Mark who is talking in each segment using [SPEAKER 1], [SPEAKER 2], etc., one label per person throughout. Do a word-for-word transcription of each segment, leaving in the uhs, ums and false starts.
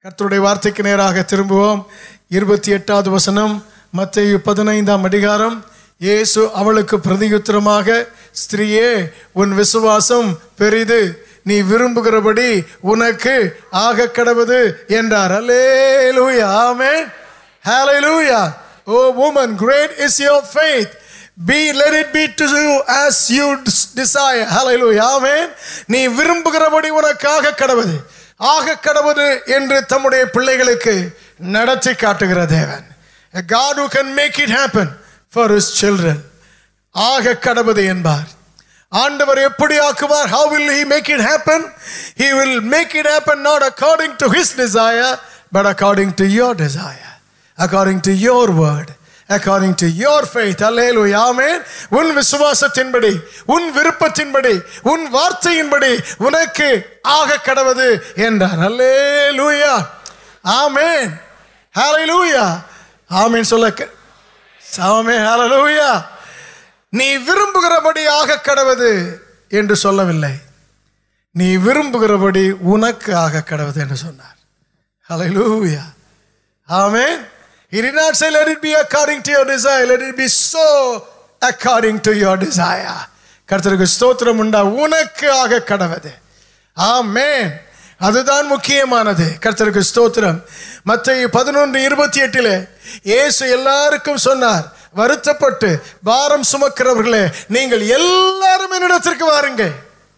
[SPEAKER 1] கர்த்தருடைய வார்த்தைக்கு நேராக திரும்புவோம். இருபத்தி எட்டாவது வசனம், மத்தேயு பதினைந்தாம் அதிகாரம். இயேசு அவளுக்கு பிரதியுத்தரமாக, ஸ்திரீயே, உன் விசுவாசம் பெரிது, நீ விரும்புகிறபடி உனக்கு ஆக கடவது என்றார். அல்லேலூயா, ஆமென், ஹalleluya. Oh woman, great is your faith, be let it be to you as you desire. Hallelujah, amen. நீ விரும்புகிறபடி உனக்கு ஆக கடவது, ஆக கடவது என்று தம்முடைய பிள்ளைகளுக்கு நடத்தி காட்டுகிற தேவன். A God who can make it happen for his children. ஆக கடவது என்பார். ஆண்டவர் எப்படி ஆக்குவார்? How will he make it happen? He will make it happen not according to his desire, but according to your desire, according to your word, according to your faith. Hallelujah, amen. உன் விசுவாசத்தின்படி, உன் விருப்பத்தின்படி, உன் வார்த்தையின்படி உனக்கு ஆக கடவது என்றார். ஹல்லேலூயா, ஆமென், ஹalleluya, ஆமென் சொல்ல. ஆமென், ஹalleluya. நீ விரும்புகிறபடி ஆக கடவது என்று சொல்லவில்லை, நீ விரும்புகிறபடி உனக்கு ஆக கடவது என்று சொன்னார். ஹalleluya, ஆமென். He did not say let it be according to your desire, let it be so according to your desire. கர்த்தருக்கு ஸ்தோத்திரம் உண்டா. உனக்கு ஆக கடவது, ஆமென். அதுதான் முக்கியமானது. கர்த்தருக்கு ஸ்தோத்திரம். மத்தேயு பதினொன்று இருபத்தி எட்டிலே இயேசு எல்லாருக்கும் சொன்னார், வருத்தப்பட்டு பாரம் சுமக்கிறவர்களே, நீங்கள் எல்லாரும் என்னிடத்திற்கு வாருங்கள்,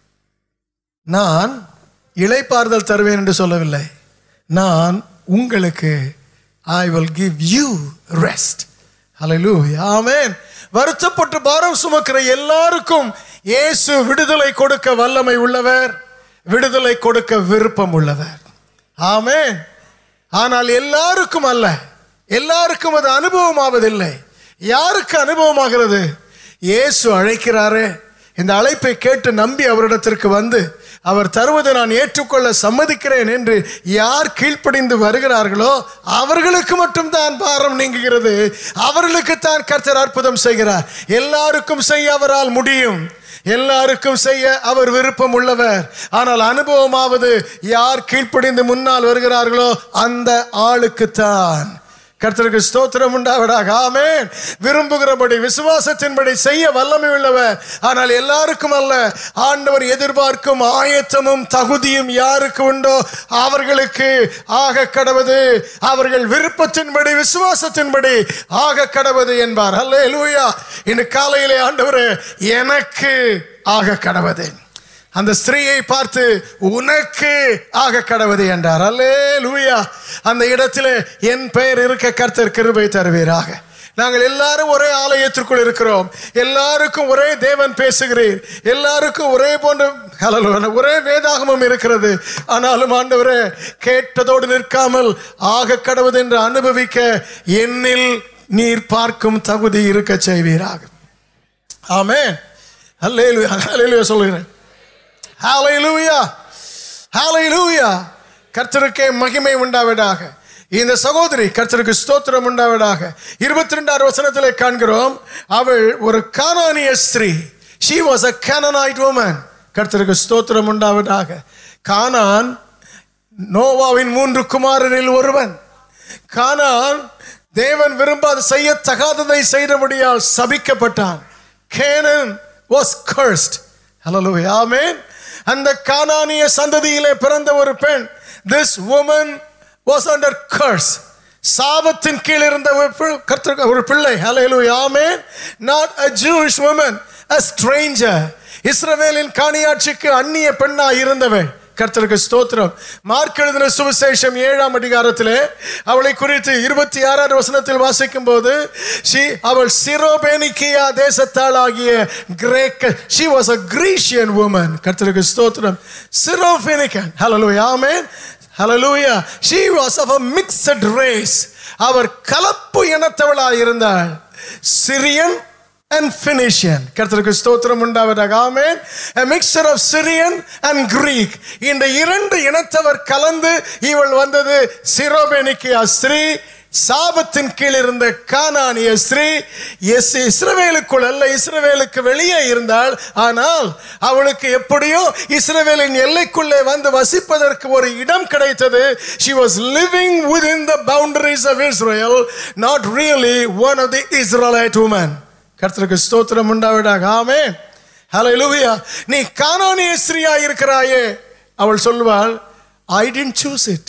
[SPEAKER 1] நான் இளைப்பாறுதல் தருவேன் என்று சொல்லவில்லை, நான் உங்களுக்கு I will give you rest. Hallelujah, amen. வருத்தப்பட்டு பாரம் சுமக்கிற எல்லாருக்கும் இயேசு விடுதலை கொடுக்க வல்லமை உள்ளவர், விடுதலை கொடுக்க விருப்பம் உள்ளவர். ஆமென். ஆனால் எல்லாருக்கும் அல்ல, எல்லாருக்கும் அது அனுபவம் ஆவதில்லை. யாருக்கு அனுபவமாகிறது? இயேசு அழைக்கிறாரே, இந்த அழைப்பை கேட்டு நம்பி அவரிடத்திற்கு வந்து அவர் தருவதை நான் ஏற்றுக்கொள்ள சம்மதிக்கிறேன் என்று யார் கீழ்ப்படிந்து வருகிறார்களோ அவர்களுக்கு மட்டும்தான் பாரம் நீங்குகிறது, அவர்களுக்கு தான் கர்த்தர் அற்புதம் செய்கிறார். எல்லாருக்கும் செய்ய அவரால் முடியும், எல்லாருக்கும் செய்ய அவர் விருப்பம் உள்ளவர். ஆனால் அனுபவமாவது யார் கீழ்ப்படிந்து முன்னால் வருகிறார்களோ அந்த ஆளுக்குத்தான். கர்த்தருக்கு ஸ்தோத்திரம் உண்டாவதாக, ஆமென். விரும்புகிறபடி விசுவாசத்தின்படி செய்ய வல்லமை உள்ளவர். ஆனால் எல்லாருக்கும் அல்ல. ஆண்டவர் எதிர்பார்க்கும் ஆயத்தமும் தகுதியும் யாருக்கு உண்டோ அவர்களுக்கு ஆக கடவது, அவர்கள் விருப்பத்தின்படி விசுவாசத்தின்படி ஆக கடவது என்பார். அல்லேலூயா. இன்று காலையிலே ஆண்டவரே எனக்கு ஆக கடவது, அந்த ஸ்திரீயை பார்த்து உனக்கு ஆக கடவது என்றார். அல்லேலூயா. அந்த இடத்திலே என் பெயர் இருக்க கர்த்தர் கிருபை தருவீராக. நாங்கள் எல்லாரும் ஒரே ஆலயத்திற்குள் இருக்கிறோம், எல்லாருக்கும் ஒரே தேவன் பேசுகிறீர், எல்லாருக்கும் ஒரே போன்ற ஒரே வேதாகமம் இருக்கிறது. ஆனாலும் ஆண்டவரே, கேட்டதோடு நிற்காமல் ஆக கடவது என்று அனுபவிக்க என்னில் நீர் பார்க்கும் தகுதி இருக்க செய்வீராக. ஆமென். அல்லேலூயா, அல்லேலூயா சொல்லுகிறேன். ஹalleluya, ஹalleluya. கர்த்தருக்கே மகிமை உண்டாவதாக. இந்த சகோதரி, கர்த்தருக்கு ஸ்தோத்திரம் உண்டாவதாக. இருபத்தி இரண்டாவது வசனத்திலே காண்கிறோம், அவள் ஒரு கானானிய ஸ்திரீ. she was a Canaanite woman. கர்த்தருக்கு ஸ்தோத்திரம் உண்டாவதாக. கானான் நோவாவின் மூன்று குமாரரில் ஒருவன். கானான் தேவன் விரும்பாத செய்ய தகாததை செய்தபடியால் சபிக்கப்பட்டான். Canaan was cursed. Hallelujah, amen. அந்த கானானிய சந்ததியிலே பிறந்த ஒரு பெண், this woman was under curse, சாபத்தின் கீழ் இருந்த ஒரு பிள்ளை. Hallelujah, amen. Not a Jewish woman, a stranger. இஸ்ரவேலின் காணியாட்சிக்கு அந்நிய பெண்ணாய் இருந்தவள். கர்த்தருக்கு ஸ்தோத்திரம். மார்க் எழுதின சுவிசேஷம் ஏழாம் அதிகாரத்திலே அவளை குறித்து இருபத்தி ஆறாவது வசனத்தில் வாசிக்கும் போது, அவள் சிரோபேனிக்கியா தேசத்தாள் ஆகிய கிரேக்க, she was a Grecian woman. கர்த்தருக்கு ஸ்தோத்திரம். சிரோபேனிக்கன். ஹalleluya, ஆமென், ஹalleluya. she was of a mixed race. அவர் கலப்பு இனத்தவளாய் இருந்தாள். Syrian and Phoenician. கர்த்தருக்கு ஸ்தோத்திரம் உண்டாவதாக, ஆமென். A mixture of Syrian and Greek. இந்த இரண்டு இனத்தவர் கலந்து இவள் வந்தது சிரோபேனிக்கியா ஸ்திரீ. சாபத்தின் கீழ் இருந்த கானானிய ஸ்திரீ இஸ்ரவேலுக்குள் அல்ல, இஸ்ரவேலுக்கு வெளியே இருந்தாள். ஆனால் அவளுக்கு எப்படியோ இஸ்ரவேலின் எல்லைக்குள்ளே வந்து வசிப்பதற்கு ஒரு இடம் கிடைத்தது. She was living within the boundaries of Israel, not really one of the Israelite women. கர்த்தருக்கு ஸ்தோத்திரம் உண்டாவதாக. ஆமென், ஹல்லேலூயா. நீ கானானிய ஸ்திரீயா இருக்கிறாயே, அவள் சொல்வாள், I didn't choose it.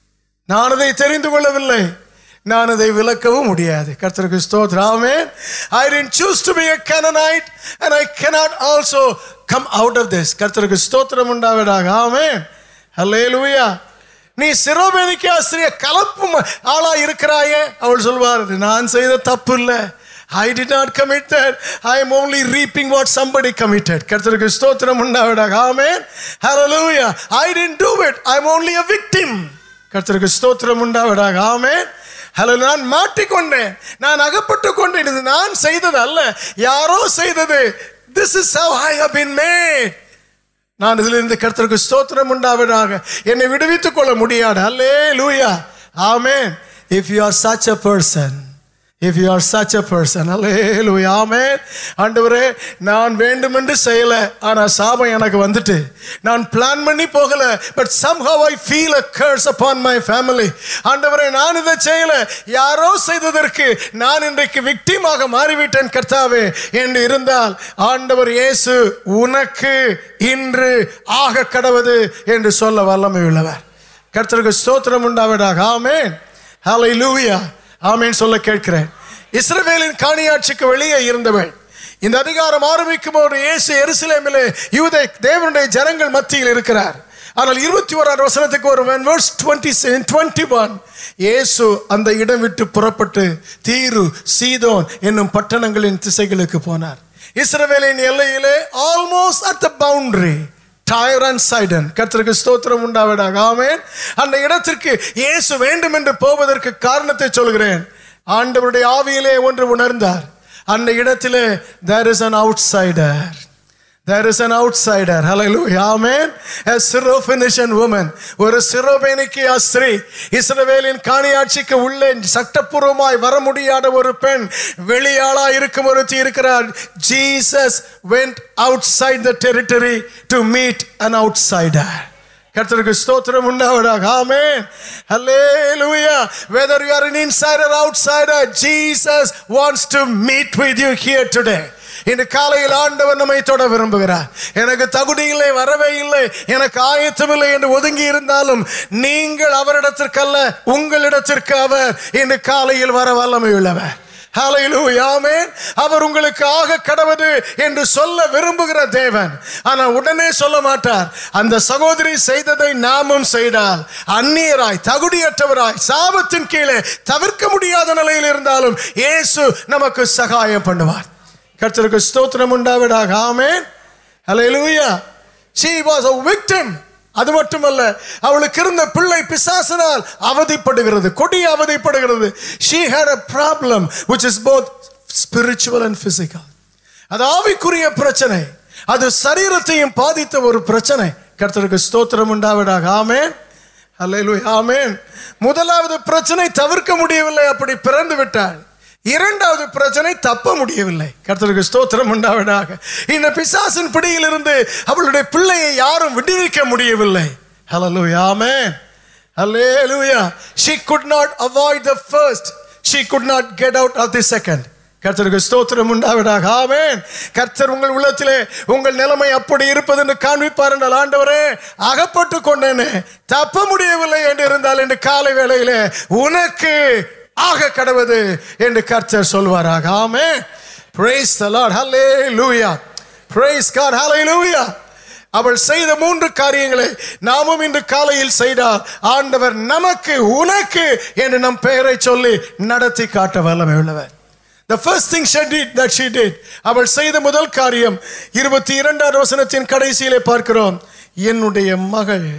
[SPEAKER 1] நான் அதை தெரிந்து கொள்ளவில்லை, நான் அதை விலக்கவும் முடியாது. கர்த்தருக்கு ஸ்தோத்திரம். ஆமென். I didn't choose to be a Canaanite and I cannot also come out of this. கர்த்தருக்கு ஸ்தோத்திரம் உண்டாவதாக. ஆமென், ஹல்லேலூயா. நீ சிரோபேனிக்கு ஆசிரிய கலப்பு ஆளா இருக்கிறாயே, அவள் சொல்வார், நான் செய்த தப்பு இல்லை, I did not commit that. I am only reaping what somebody committed. கர்த்தருக்கு ஸ்தோத்திரம் உண்டாவதாக. ஆமென், ஹல்லேலூயா. I didn't do it. I am only a victim. கர்த்தருக்கு ஸ்தோத்திரம் உண்டாவதாக. ஆமென், ஹல்லேலூயா. நான் மாட்டிக்கொண்டேன், நான் அகப்பட்டு கொண்டேன், இது நான் செய்தது அல்ல, யாரோ செய்தது. This is how I have been made. நான் இதிலிருந்து கர்த்தருக்கு ஸ்தோத்திரம் உண்டாவதாக. என்னை விடுவித்துக் கொள்ள முடியாது. ஹல்லேலூயா. ஆமென். If you are such a person, if you are such a person, hallelujah, amen. ஆண்டவரே, நான் வேண்டுமென்று செய்யல, ஆனா சாபம் எனக்கு வந்துட்டு, நான் பிளான் பண்ணி போகல, but somehow I feel a curse upon my family. ஆண்டவரே, நான் இதை செய்யல, யாரோ செய்ததற்கு நான் இன்றைக்கு விக்டிமாக மாறிவிட்டேன் கர்த்தாவே என்று இருந்தால், ஆண்டவர் இயேசு உனக்கு இன்று ஆக கடவது என்று சொல்ல வல்லமை உள்ளவர். கர்த்தருக்கு ஸ்தோத்திரம் உண்டாவதாக. ஆமென், ஹல்லேலூயா. ஆமென் சொல்ல கேட்கிறேன். இஸ்ரவேலின் காணியாட்சிக்கு வெளியே இருந்தவள். இந்த அதிகாரம் ஆரம்பிக்கும் போது இயேசு எருசலேமிலே யூத தேவனுடைய ஜனங்கள் மத்தியில் இருக்கிறார். ஆனால் இருபத்தி ஓராவது வசனத்துக்கு ஒரு verse twenty-one, இயேசு அந்த இடம் விட்டு புறப்பட்டு தீரு, சீதோன் என்னும் பட்டணங்களின் திசைகளுக்கு போனார். இஸ்ரவேலின் எல்லையிலே almost at the boundary, Tyre and Sidon. கர்த்தருக்கு ஸ்தோத்திரம் உண்டாவதாக. ஆமென். அந்த இடத்திற்கு இயேசு வேண்டும் என்று போவதற்கு காரணத்தை சொல்கிறேன். ஆண்டவருடைய ஆவியிலே ஒன்று உணர்ந்தார். அந்த இடத்திலே there is an outsider. There is an outsider. Hallelujah. Amen. A Syrophoenician woman, ஒரு சிரோபேனிக்கியா ஸ்திரீ, இஸ்ரவேலின் காணியாட்சிக்கு உள்ளே சட்டப்பூர்வமாய் வர முடியாத ஒரு பெண், வெளியாளா இருக்கும் ஒருத்தி இருக்கிறார். Jesus went outside the territory to meet an outsider. கர்த்தருக்கு ஸ்தோத்திரம் உண்டாவதாக. ஆமென், ஹல்லேலூயா. Whether you are an insider or outsider, Jesus wants to meet with you here today. இந்த காலையில் ஆண்டவர் நம்மை தொட விரும்புகிறார். எனக்கு தகுதி இல்லை, வரவே இல்லை, எனக்கு ஆயத்தம் இல்லை என்று ஒதுங்கி இருந்தாலும் நீங்கள் அவரிடத்திற்கு அல்ல, உங்களிடத்திற்கு அவர் இந்த காலையில் வர வல்லமை உள்ளவர். ஹல்லேலூயா, ஆமென். அவர் உங்களுக்கு ஆக கடவது என்று சொல்ல விரும்புகிற தேவன். ஆனால் உடனே சொல்ல மாட்டார். அந்த சகோதரி செய்ததை நாமும் செய்தால், அந்நியராய், தகுதியற்றவராய், சாபத்தின் கீழே தவிர்க்க முடியாத நிலையில் இருந்தாலும் இயேசு நமக்கு சகாயம் பண்ணுவார். கர்த்தருக்கு ஸ்தோத்திரம் உண்டாவதாக. ஆமென், ஹல்லேலூயா. She was a victim. அது மட்டுமல்ல, அவளுக்கு இருந்த பிள்ளை பிசாசினால் அவதிப்படுகிறது, கொடிய அவதிப்படுகிறது. She had a problem which is both spiritual and physical. அது ஆவிக்குரிய பிரச்சனை, அது சரீரத்தையும் பாதித்த ஒரு பிரச்சனை. கர்த்தருக்கு ஸ்தோத்திரம் உண்டாவதாக. ஆமென், ஹல்லேலூயா, ஆமென். முதலாவது பிரச்சனை தவிர்க்க முடியவில்லை, அப்படி பிறந்து விட்டாள். இரண்டாவது பிரச்சனை தப்ப முடியவில்லை. கர்த்தருக்கு ஸ்தோத்திரம் உண்டாவதாக. இந்த பிசாசின் பிடியில் இருந்து அவளுடைய பிள்ளையை யாரும் விடுவிக்க முடியவில்லை. ஹல்லேலூயா, ஆமென், ஹல்லேலூயா. She could not avoid the first, she could not get out of the second. கர்த்தருக்கு ஸ்தோத்திரம் உண்டாவதாக. ஆமென். கர்த்தர் உங்கள் உள்ளத்திலே உங்கள் நிலைமை அப்படி இருப்பது என்று காண்பிப்பார் என்றால், ஆண்டவரே, அகப்பட்டு கொண்டேனே, தப்ப முடியவில்லை என்று இருந்தால் இந்த காலை வேளையிலே உனக்கு ஆக கடவது என்று கர்த்தர் சொல்வாராக. ஆமென். Praise the Lord. Hallelujah. Praise God. Hallelujah. அவள் செய்த மூன்று காரியங்களை நாமும் இன்று காலையில் செய்தால் ஆண்டவர் நமக்கு, உனக்கு என்று நம் பெயரை சொல்லி நடத்தி காட்ட வல்லமை உள்ளவர். The first thing she did, that she did, அவள் செய்த முதல் காரியம் இருபத்தி இரண்டாவது வசனத்தின் கடைசியிலே பார்க்கிறோம். என்னுடைய மகள்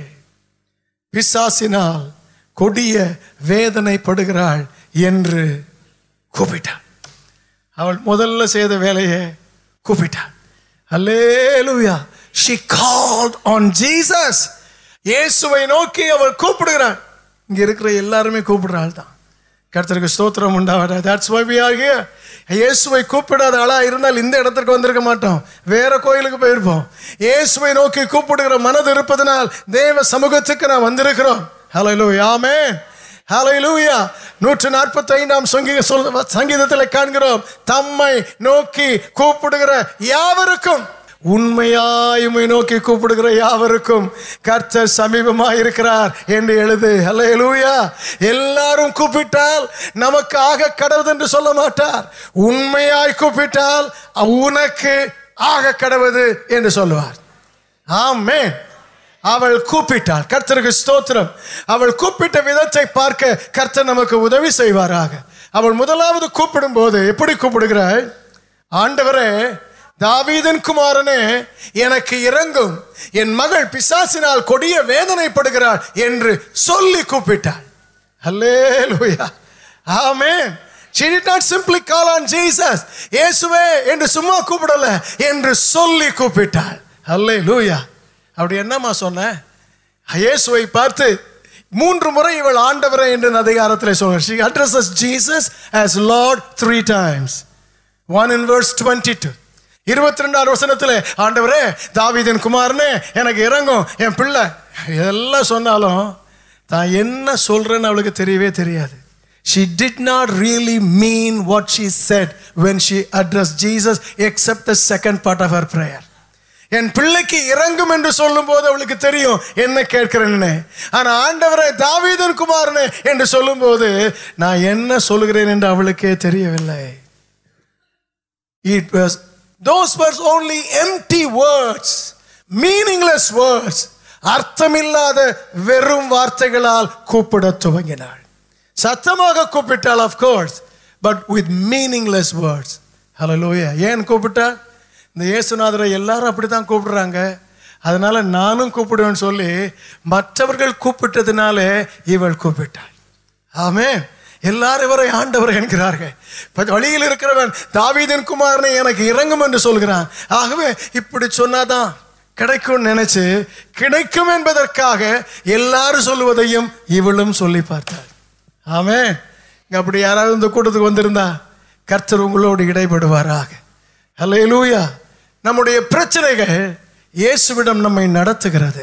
[SPEAKER 1] பிசாசினால் கொடிய வேதனைப்படுகிறாள் என்று கூப்பிட்டாள். அவள் முதல்ல செய்த வேலையை கூப்பிட்டாள். ஹல்லேலூயா. She called on Jesus. இயேசுவை நோக்கி அவள் கூப்பிடுகிறாள். இங்க இருக்கிற எல்லாருமே கூப்பிடுறாள் தான். கர்த்தருக்கு ஸ்தோத்திரம் உண்டாவதாக. That's why we are here. இயேசுவை கூப்பிடாத ஆளா இருந்தால் இந்த இடத்திற்கு வந்திருக்க மாட்டோம், வேற கோயிலுக்கு போயிருப்போம். இயேசுவை நோக்கி கூப்பிடுகிற மனது இருப்பதனால் தேவ சமூகத்துக்கு நான் வந்திருக்கிறோம். ஹல்லேலூயா, ஆமென், ஹல்லேலூயா. நூற்று நாற்பத்தி ஐந்தாம் சங்கீதத்தில் காண்கிறோம், தம்மை நோக்கி கூப்பிடுகிற யாவருக்கும், உண்மையாய் உம்மை நோக்கி கூப்பிடுகிற யாவருக்கும் கர்த்தர் சமீபமாய் இருக்கிறார் என்று எழுது. ஹல்லேலூயா. எல்லாரும் கூப்பிட்டால் நமக்கு ஆக கடவுது என்று சொல்ல மாட்டார். உண்மையாய் கூப்பிட்டால் உனக்கு ஆக கடவுது என்று சொல்லுவார். ஆமென். அவள் கூப்பிட்டாள். கர்த்தருக்கு ஸ்தோத்திரம். அவள் கூப்பிட்ட விதத்தை பார்க்க கர்த்தர் நமக்கு உதவி செய்வாராக. அவள் முதலாவது கூப்பிடும் போது எப்படி கூப்பிடுகிறாள்? ஆண்டவரே, தாவீதின் குமாரனே, எனக்கு இரங்கும், என் மகள் பிசாசினால் கொடிய வேதனைப்படுகிறாள் என்று சொல்லி கூப்பிட்டாள். ஹல்லேலூயா, ஆமென். She did not simply call on Jesus. இயேசுவே என்று சும்மா கூப்பிடல, என்று சொல்லி கூப்பிட்டாள். ஹல்லேலூயா. அப்படி என்னம்மா சொன்ன? இயேசுவை பார்த்து மூன்று முறை இவள் ஆண்டவரே என்று அதிகாரத்தில் சொல்றார். She addresses Jesus as Lord three times. One in verse twenty-two. இருபத்தி ரெண்டாவது வசனத்தில் ஆண்டவரே, தாவீதின் குமாரனே, எனக்கு இறங்கும், என் பிள்ளை. இதெல்லாம் சொன்னாலும் தான் என்ன சொல்றேன்னு அவளுக்கு தெரியவே தெரியாது. She did not really mean what she said when she addressed Jesus, except the second part of her prayer. என் பிள்ளைக்கு இறங்கும் என்று சொல்லும் போது அவளுக்கு தெரியும் என்ன கேட்கிறேன்னு. ஆனா ஆண்டவரே, தாவீதின் குமாரனே என்று சொல்லும் போது நான் என்ன சொல்கிறேன் என்று அவளுக்கே தெரியவில்லை. It was those were only empty words, meaningless words. அர்த்தமில்லாத வெறும் வார்த்தைகளால் கூப்பிட துவங்கினாள். சத்தமாக கூப்பிட்டாள், of course, but with meaningless words. Hallelujah. ஏன் கூப்பிட்டாள்? இந்த இயேசுநாதரை எல்லாரும் அப்படித்தான் கூப்பிடுறாங்க, அதனால நானும் கூப்பிடுவேன்னு சொல்லி மற்றவர்கள் கூப்பிட்டதுனாலே இவள் கூப்பிட்டாள். ஆமென். எல்லாரும் இவரை ஆண்டவர் என்கிறார்கள். வழியில் இருக்கிறவன் தாவீதின் குமாரனை எனக்கு இறங்கும் என்று சொல்கிறான். ஆகவே இப்படி சொன்னாதான் கிடைக்கும் நினைச்சு, கிடைக்கும் என்பதற்காக எல்லாரும் சொல்லுவதையும் இவளும் சொல்லி பார்த்தாள். ஆமென். அப்படி யாராவது இந்த கூட்டத்துக்கு வந்திருந்தா கர்த்தர் உங்களோடு இடைபடுவாராக. ஹல்லேலூயா. நம்முடைய பிரச்சனைகள் இயேசுவிடம் நம்மை நடத்துகிறது.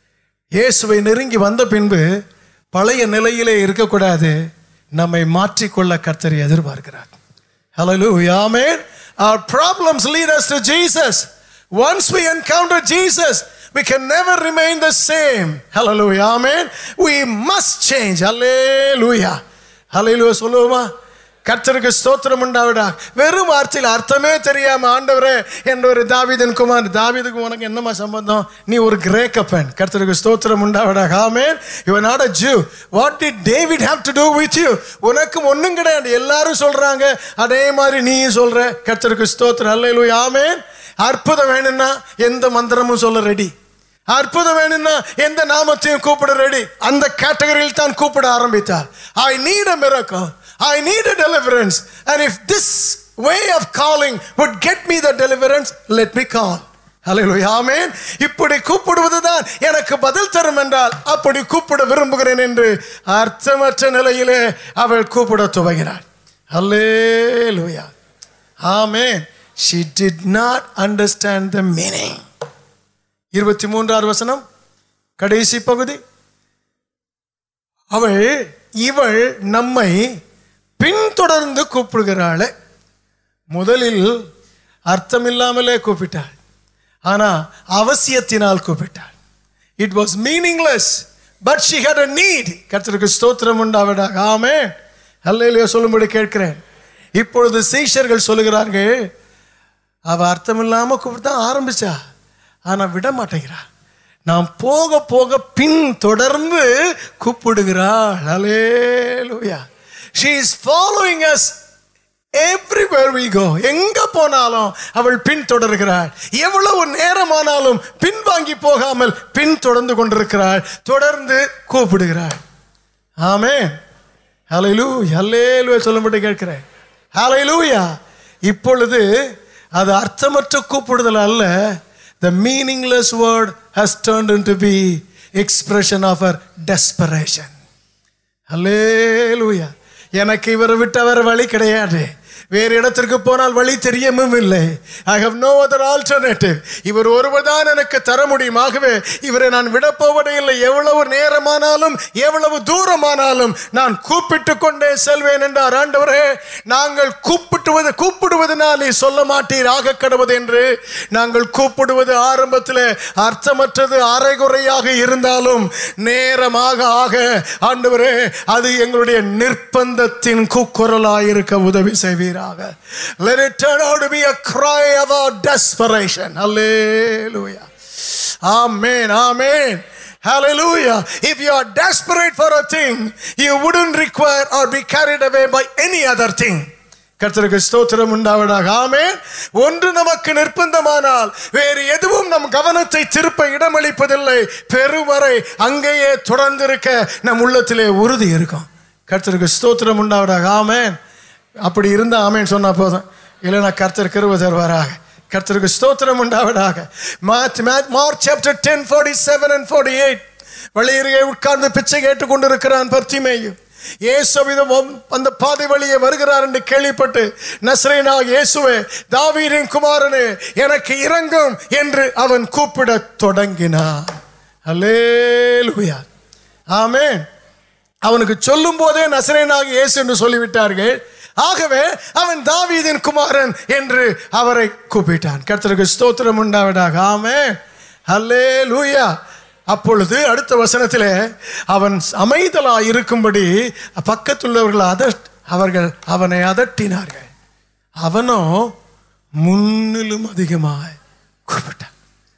[SPEAKER 1] இயேசுவை நெருங்கி வந்த பின்பு பழைய நிலையிலே இருக்கக்கூடாது, நம்மை மாற்றிக்கொள்ள கர்த்தர் எதிர்பார்க்கிறார். Hallelujah, amen. Our problems lead us to Jesus. Once we encounter Jesus, we can never remain the same. Hallelujah, amen. We must change. Hallelujah, hallelujah. சொல்லுவோமா? கர்த்தருக்கு ஸ்தோத்திரம் உண்டாவதா. வெறும் வார்த்தையில் அர்த்தமே தெரியாம ஆண்டவரே என்ற ஒரு தாவீதின் குமார், தாவீதுக்கு உனக்கு என்னமா சம்பந்தம்? நீ ஒரு கிரேக்க பெண். கர்த்தருக்கு ஸ்தோத்திரம் உண்டாவதா. ஆமென். You are not a Jew. What did David have to do with you? உனக்கு ஒண்ணும் கிடையாது. எல்லாரும் சொல்றாங்க, அதே மாதிரி நீயும் சொல்ற. கர்த்தருக்கு ஸ்தோத்திரம். அல்லேலூயா, ஆமென். அற்புதம் வேணும்னா எந்த மந்திரமும் சொல்ல ரெடி. அற்புதம் வேணும்னா எந்த நாமத்தையும் கூப்பிட ரெடி. அந்த கேட்டகரியில் தான் கூப்பிட ஆரம்பித்தார். I need a miracle. I need a deliverance. And if this way of calling would get me the deliverance, let me call. Hallelujah, amen. இப்படி கூப்பிடுவதுதான் எனக்கு பதில் தரும் என்றால் அப்படி கூப்பிட விரும்புகிறேன் என்று அர்த்தமற்ற நிலையிலே அவள் கூப்பிட துவங்கினாள். Hallelujah, amen. She did not understand the meaning. இருபத்தி மூன்றாவது வசனம் கடைசி பகுதி. அவள் இவள் நம்மை பின்தொடர்ந்து கூப்பிடுகிறாளே. முதலில் அர்த்தமில்லாமலே கூப்பிட்டாள், ஆனா அவசியத்தினால் கூப்பிட்டாள். It was meaningless, but she had a need. கர்த்தருக்கு ஸ்தோத்திரம் உண்டாவதாக. ஆமென். ஹல்லேலூயா சொல்லும்படி கேட்கிறேன். இப்பொழுது சீஷர்கள் சொல்லுகிறார்கள், அவ அர்த்தமில்லாம கூப்பிட்டு ஆரம்பிச்சா, ஆனா விட மாட்டேங்கிறா. நாம் போக போக பின் தொடர்ந்து கூப்பிடுகிறாள். ஹல்லேலூயா. She is following us everywhere we go. எங்க போனாலும் அவள் பின் தொடர்கிறாள். எவ்வளவு நேரமானாலும் பின்வாங்கி போகாமல் பின் தொடர்ந்து கொண்டிருக்கிறாள். தொடர்ந்து கூப்பிடுகிறாள். ஆமென். ஹல்லேலூயா, ஹல்லேலூயா சொல்லும்படி கேட்கிறேன். ஹல்லேலூயா. இப்பொழுது அது அர்த்தமற்ற கூப்பிடுதல் அல்ல. The meaningless word has turned into be expression of her desperation. Hallelujah. எனக்கு இவரை விட்ட வேற வழி கிடையாது. வேறு இடத்திற்கு போனால் வழி தெரியவும் இல்லை. I have no other alternative. இவர் ஒருவர் தான் எனக்கு தர முடியும். ஆகவே இவரை நான் விடப்போவதே இல்லை. எவ்வளவு நேரமானாலும் எவ்வளவு தூரமானாலும் நான் கூப்பிட்டு கொண்டே செல்வேன் என்றார். ஆண்டவரே, நாங்கள் கூப்பிடுவது கூப்பிடுவதனால் நீ சொல்ல மாட்டீர் ஆக கடவுது என்று. நாங்கள் கூப்பிடுவது ஆரம்பத்தில் அர்த்தமற்றது அரைகுறையாக இருந்தாலும் நேரமாக ஆக ஆண்டவரே அது எங்களுடைய நிர்பந்தத்தின் கூக்குரலாக இருக்க உதவி செய்வீர். Let it turn out to be a cry of our desperation. Hallelujah. Amen. Amen. Hallelujah. If you are desperate for a thing, you wouldn't require or be carried away by any other thing. கர்த்தருக்கு ஸ்தோத்திரம் உண்டாவதாக. ஆமென். ஒன்று நமக்கு நிர்பந்தமானால் வேறு எதுவும் நம் கவனத்தை திருப்ப இடமளிப்பதில்லை. பெருவரை அங்கேயே தொடர்ந்து இருக்க நம் உள்ளத்திலே உறுதி இருக்கும். கர்த்தருக்கு ஸ்தோத்திரம் உண்டாவதாக. ஆமென். அப்படி இருந்தா ஆமென் சொன்னா போதும். இல்லைன்னா கர்த்தர் கிருபை தருவாராக. கர்த்தருக்கு ஸ்தோத்திரம் உண்டாவதாக. Mark chapter ten forty-seven and forty-eight. வழியருகே உட்கார்ந்து பிச்சை கேட்டுக் கொண்டிருக்கிறான் பர்த்திமேயு. இயேசுவிடம் அந்த பாதை வழியே வருகிறார் என்று கேள்விப்பட்டு, நசரேயனாகிய இயேசுவே, தாவீதின் குமாரனே, எனக்கு இரங்கும் என்று அவன் கூப்பிடத் தொடங்கினான். அல்லேலூயா. ஆமென். அவனுக்கு சொல்லும் போதே நசரேயனாகிய இயேசு என்று சொல்லிவிட்டார்கள். ஆகவே அவன் தாவீதின் குமாரன் என்று அவரை கூப்பிட்டான். கர்த்தருக்கு ஸ்தோத்திரம் உண்டாவதாக. ஆமென். அல்லேலூயா. அப்பொழுது அடுத்த வசனத்திலே அவன் அமைதலாய் இருக்கும்படி பக்கத்துள்ளவர்கள் அத அவர்கள் அவனை அதட்டினார்கள். அவனோ முன்னிலும் அதிகமாய் கூப்பிட்டான்.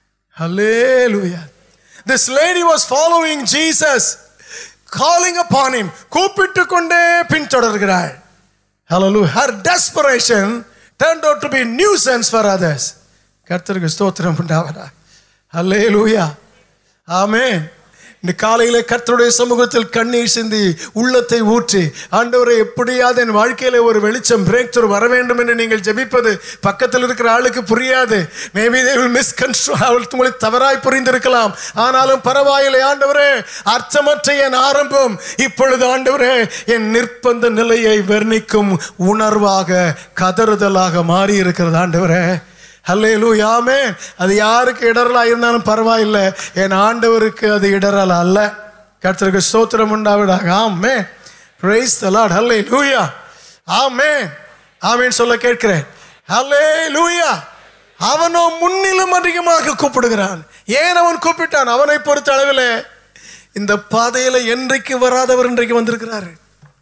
[SPEAKER 1] அல்லேலூயா. This lady was following Jesus, calling upon him. கூப்பிட்டு கொண்டே பின்தொடர்கிறாள். Hallelujah. Her desperation turned out to be nuisance for others. கர்த்தருக்கு ஸ்தோத்திரம் உண்டாவதாக. Hallelujah. ஆமென். இந்த காலையில கர்த்தருடைய சமூகத்தில் கண்ணீர் சிந்தி உள்ளத்தை ஊற்றி, ஆண்டவரே, எப்படியாவது என் வாழ்க்கையில ஒரு வெளிச்சம் பிரேக் த்ரூ வர வேண்டும் என்று நீங்கள் ஜெபிப்பது பக்கத்தில் இருக்கிற ஆளுக்கு புரியாது. மேபி they will misconstrue, உங்களுக்கு தவறாய் புரிந்திருக்கலாம். ஆனாலும் பரவாயில்லை. ஆண்டவரே, அர்த்தமற்ற என் ஆரம்பம் இப்பொழுது ஆண்டவரே என் நிர்பந்த நிலையை வர்ணிக்கும் உணர்வாக கதறுதலாக மாறி இருக்கிறது. ஆண்டவரே, ஹல்லேலூயா. ஆமென். அது யாருக்கு இடரலா இருந்தாலும் பரவாயில்லை, என் ஆண்டவருக்கு அது இடரல் அல்ல. கர்த்தருக்கு ஸ்தோத்திரம் உண்டாவதாக. ஆமென். Praise the Lord. ஹல்லேலூயா. ஆமென். ஆமென் சொல்ல கேட்கிறேன். ஹல்லேலூயா. அவனோ முன்னிலும் அதிகமாக கூப்பிடுகிறான். ஏன் அவன் கூப்பிட்டான்? அவனை பொறுத்த அளவில் இந்த பாதையில என்றைக்கு வராதவர் இன்றைக்கு வந்திருக்கிறாரு.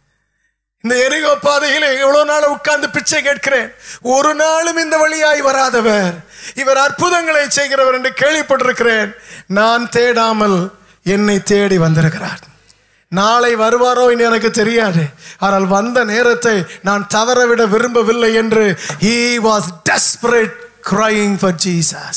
[SPEAKER 1] இந்த எரிகோ பாதையிலே எவ்வளவு நாள் உட்கார்ந்து பிச்சை கேட்கிறேன், ஒரு நாளும் இந்த வழியாய் வராதவர், இவர் அற்புதங்களை செய்கிறவர் என்று கேள்விப்பட்டிருக்கிறேன். நான் தேடாமல் என்னை தேடி வந்திருக்கிறார். நாளை வருவாரோ என்று எனக்கு தெரியாது, ஆனால் வந்த நேரத்தை நான் தவறவிட விரும்பவில்லை என்று he was desperate crying for Jesus.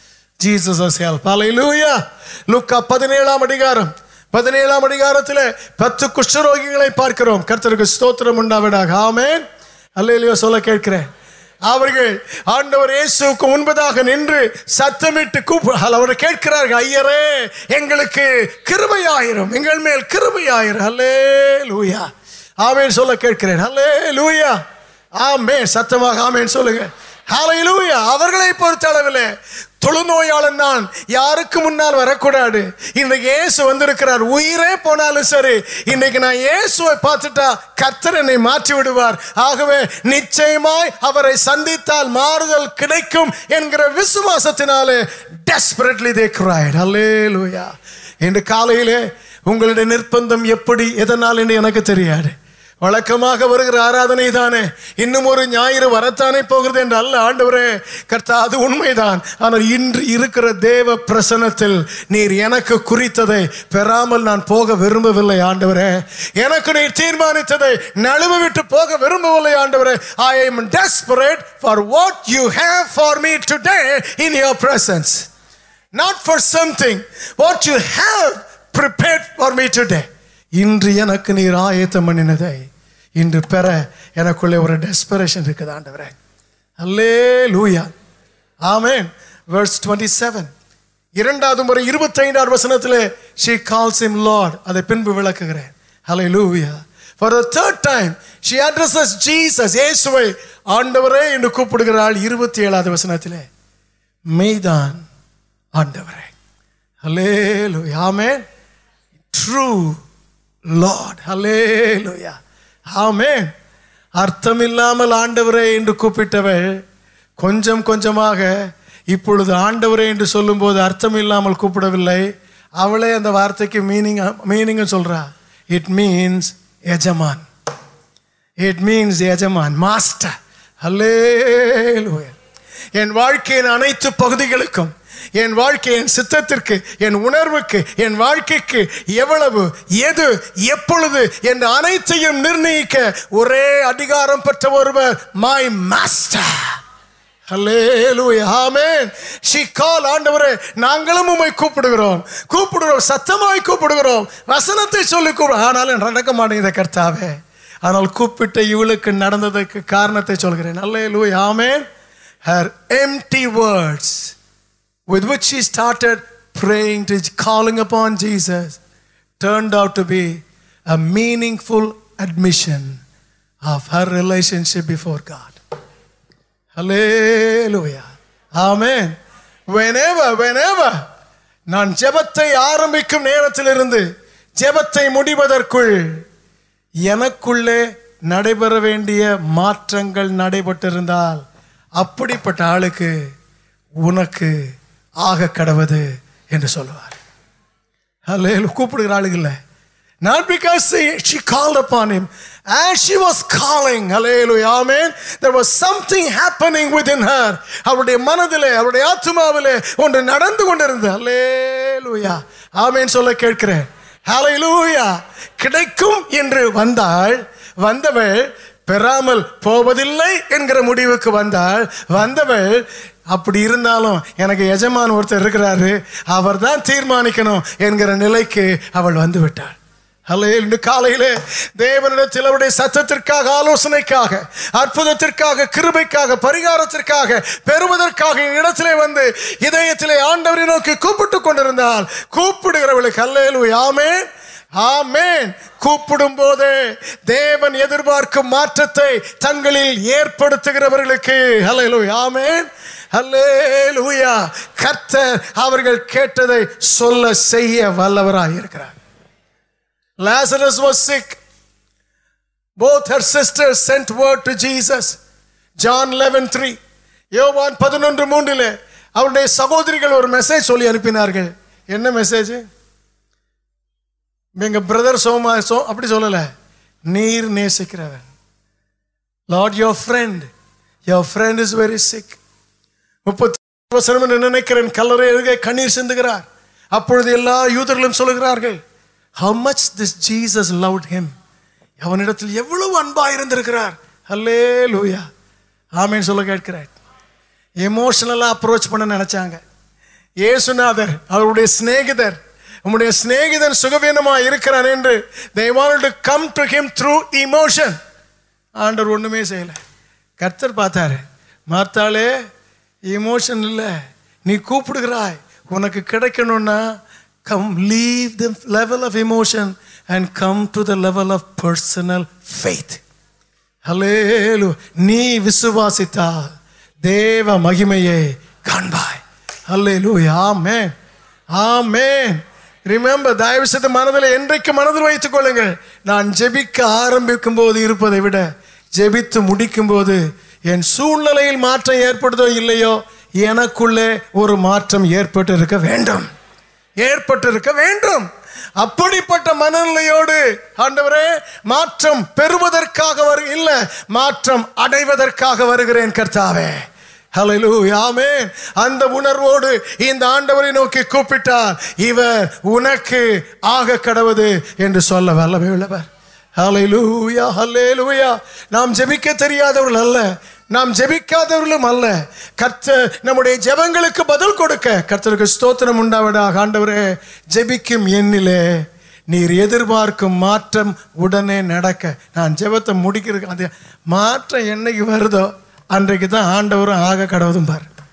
[SPEAKER 1] Jesus was help. Hallelujah. லூக்கா பதினேழாம் அதிகாரம் பதினேழாம் அதிகாரத்தில் பத்து குஷ்டரோகிகளை பார்க்கிறோம். கர்த்தருக்கு ஸ்தோத்திரம் உண்டாவதாக. ஆமென். அல்லேலூயா சொல்ல கேட்கிறேன். அவர்கள் ஆண்டவர் இயேசுவுக்கு முன்பதாக நின்று சத்தமிட்டு கூப்பிட அவர்கள் கேட்கிறார்கள், ஐயரே, எங்களுக்கு கிருபையாயிரும், எங்கள் மேல் கிருபையாயிரும். அல்லேலூயா. ஆமென் சொல்ல கேட்கிறேன். அல்லேலூயா. ஆமென். சத்தமாக ஆமென் சொல்லுங்க. ஹல்லேலூயா. அவர்களை பொறுத்த அளவில் தொழுநோயாளன் நான், யாருக்கு முன்னால் வரக்கூடாது. இன்றைக்கு இயேசு வந்திருக்கிறார். உயிரே போனாலும் சரி, இன்றைக்கு நான் இயேசுவை பார்த்துட்டா கர்த்தர் என்னை மாற்றி விடுவார். ஆகவே நிச்சயமாய் அவரை சந்தித்தால் மாறுதல் கிடைக்கும் என்கிற விசுவாசத்தினாலே desperately they cried. Hallelujah. இன்று காலையிலே உங்களுடைய நிர்பந்தம் எப்படி எதனால் என்று எனக்கு தெரியாது. வழக்கமாக வருகிற ஆராதனை தானே, இன்னும் ஒரு ஞாயிறு வரத்தானே போகிறது என்று அல்ல. ஆண்டவரே கர்த்தா, அது உண்மைதான். ஆனால் இன்று இருக்கிற தேவ பிரசன்னத்தில் நீர் எனக்கு குறித்ததை பெறாமல் நான் போக விரும்பவில்லை. ஆண்டவரே, எனக்கு நீர் தீர்மானித்ததை நழுவ விட்டு போக விரும்பவில்லை. ஆண்டவரே, I am desperate for what you have for me today in your presence, not for something what you have prepared for me today. இன்று எனக்கு நீர் ஆயத்தம் பண்ணினதை இன்று பெற எனக்குள்ளே ஒரு டெஸ்பரேஷன் இருக்குது. ஆண்டவரே, அல்லேலூயா. ஆமென். verse twenty-seven. இரண்டாவது முறை இருபத்தி ஐந்தாவது வசனத்திலே she calls him Lord. அதை பின்பு விளக்குகிறேன். ஹல்லேலூயா. For the third time, she addresses Jesus. இயேசுவை ஆண்டவரே என்று கூப்பிடுகிறாள். இருபத்தி ஏழாவது வசனத்திலே, மெய்தான் ஆண்டவரே. ஹல்லேலூயா, ஆமென். True Lord, ஹல்லேலூயா, ஆமென். அர்த்தமில்லாமல் ஆண்டவரே என்று கூப்பிட்டவள் கொஞ்சம் கொஞ்சமாக இப்பொழுது ஆண்டவரே என்று சொல்லும்போது அர்த்தம் இல்லாமல் கூப்பிடவில்லை. அவளே அந்த வார்த்தைக்கு மீனிங் மீனிங் சொல்றா. இட் மீன்ஸ் எஜமான். இட் மீன்ஸ் எஜமான், மாஸ்டர். ஹல்லேலூயா. என் வாழ்க்கையின் அனைத்து பகுதிகளுக்கும், என் வாழ்க்கையின் சித்தத்திற்கு, என் உணர்வுக்கு, என் வாழ்க்கைக்கு எவ்வளவு, எது, எப்பொழுது என்ற அனைத்தையும் நிர்ணயிக்க ஒரே அதிகாரம் பெற்ற ஒருவர், மை மாஸ்டர். ஹல்லேலூயா, ஆமென். she called, ஆண்டவரே நாங்களும் உம்மை கூப்பிடுகிறோம், கூப்பிடுகிறோம், சத்தமாய் கூப்பிடுகிறோம், வசனத்தை சொல்லி கூப்பிடுறோம். ஆனாலும் நடக்க மாட்டேங்குது கர்த்தாவே. ஆனால் கூப்பிட்ட இவளுக்கு நடந்ததற்கு காரணத்தை சொல்கிறேன். ஹல்லேலூயா, ஆமென். her empty words with which she started praying, to calling upon Jesus, turned out to be a meaningful admission of her relationship before God. Hallelujah, amen. Whenever whenever நான் ஜெபத்தை ஆரம்பிக்கும் நேரத்திலிருந்து ஜெபத்தை முடிவதற்குள் எனக்குள்ளே நடைபெற வேண்டிய மாற்றங்கள் நடைபெற்றிருந்தால் அப்படிப்பட்ட ஆளுக்கு உனக்கு ஆக கடவது என்று சொல்லுவார். ஹல்லேலூயா. கூப்பிடுகிற ஆளுகள் not because she called upon him, as she was calling, hallelujah, amen, there was something happening within her. அவருடைய மனதிலே, அவருடைய ஆத்துமாவிலே ஒன்று நடந்து கொண்டிருந்தது. ஹல்லேலூயா, ஆமென் சொல்ல கேட்கிறேன். ஹல்லேலூயா. கிடைக்கும் என்று வந்தாள், வந்தவள் பெறாமல் போவதில்லை என்கிற முடிவுக்கு வந்தாள். வந்தவள் அப்படி இருந்தாலும் எனக்கு எஜமான் ஒருத்தர் இருக்கிறாரு, அவர் தான் தீர்மானிக்கணும் என்கிற நிலைக்கு அவள் வந்து விட்டாள். ஹல்லேலூயா. காலையிலே தேவனிடத்தில் அவருடைய சத்தத்திற்காக, ஆலோசனைக்காக, அற்புதத்திற்காக, கிருபைக்காக, பரிகாரத்திற்காக, பெறுவதற்காக இடத்திலே வந்து இதயத்திலே ஆண்டவரை நோக்கி கூப்பிட்டு கொண்டிருந்தால் கூப்பிடுகிறவளுக்கு ஹல்லேலூயா, ஆமென், ஆமென். கூப்பிடும் போதே தேவன் எதிர்பார்க்கும் மாற்றத்தை தங்களில் ஏற்படுத்துகிறவர்களுக்கு ஹல்லேலூயா, ஆமென், ஹல்லேலூயா. கர்த்தர் அவர்கள் கேட்டதை சொல்ல செய்ய வல்லவராய் இருக்கிறார். Lazarus was sick. Both her sisters sent word to Jesus. John eleven three. யோவான் பதினொன்று மூன்றிலே அவருடைய சகோதரிகள் ஒரு மெசேஜ் சொல்லி அனுப்பினார்கள். என்ன மெசேஜ்? எங்க பிரதர் சோமா சோ அப்படி சொல்லல, நீர் நேசிக்கிறவன். Lord, your friend, your friend is very sick. முப்பத்தி வசனம் என்று நினைக்கிறேன், கல்லறை அருகே கண்ணீர் சிந்துகிறார். அப்பொழுது எல்லா யூதர்களும் சொல்லுகிறார்கள், how much this Jesus loved him. அவனிடத்தில் எவ்வளவு அன்பா இருந்திருக்கிறார். ஹல்லேலூயா, ஆமென் சொல்ல கேட்கிறேன். எமோஷனலா அப்ரோச் பண்ண நினைச்சாங்க. இயேசுநாதர் அவருடைய சிநேகிதர், உம்முடைய சிநேகிதன் சுகவீனமா இருக்கிறான் என்று they wanted to come to him through emotion. ஆண்டவர் ஒண்ணுமே செய்யல. கர்த்தர் பார்த்தாரு, மார்த்தாளே எமோஷன் இல்லை, நீ கூப்பிடுகிறாய், உனக்கு கிடைக்கணும்னா come leave the level of emotion and come to the level of personal faith. Hallelujah. நீ விசுவாசித்தால் தேவ மகிமையை காண்பாய். Hallelujah, amen, amen. Remember, தயவு செய்து மனதில் என்றைக்கு மனதில் வைத்துக் கொள்ளுங்கள், நான் ஜெபிக்க ஆரம்பிக்கும் போது இருப்பதை விட ஜெபித்து முடிக்கும் போது என் சூழ்நிலையில் மாற்றம் ஏற்படுதோ இல்லையோ, எனக்குள்ளே ஒரு மாற்றம் ஏற்பட்டு இருக்க வேண்டும், ஏற்பட்டு இருக்க வேண்டும். அப்படிப்பட்ட மனநிலையோடு ஆண்டவரே மாற்றம் பெறுவதற்காக வரு இல்ல, மாற்றம் அடைவதற்காக வருகிறேன் கர்த்தாவே. ஹல்லேலூயா, ஆமென். அந்த உணர்வோடு இந்த ஆண்டவரை நோக்கி கூப்பிட்டார், இவர் உனக்கு ஆக கடவுது என்று சொல்ல வல்லமை உள்ளவர். ஹல்லேலூயா, ஹல்லேலூயா. நாம் ஜெபிக்க தெரியாதவர்கள் அல்ல, நாம் ஜெபிக்காதவர்களும் அல்ல. கர்த்தர் நம்முடைய ஜெபங்களுக்கு பதில் கொடுக்க கர்த்தருக்கு ஸ்தோத்திரம் உண்டாவதாக. ஆண்டவரே, ஜெபிக்கும் எண்ணிலே நீர் எதிர்பார்க்கும் மாற்றம் உடனே நடக்க, நான் ஜெபத்தை முடிக்கிறதுக்கு அந்த மாற்றம் என்னைக்கு வருதோ அன்றைக்கு தான் ஆண்டவரும் ஆக கடவுதும் பார்.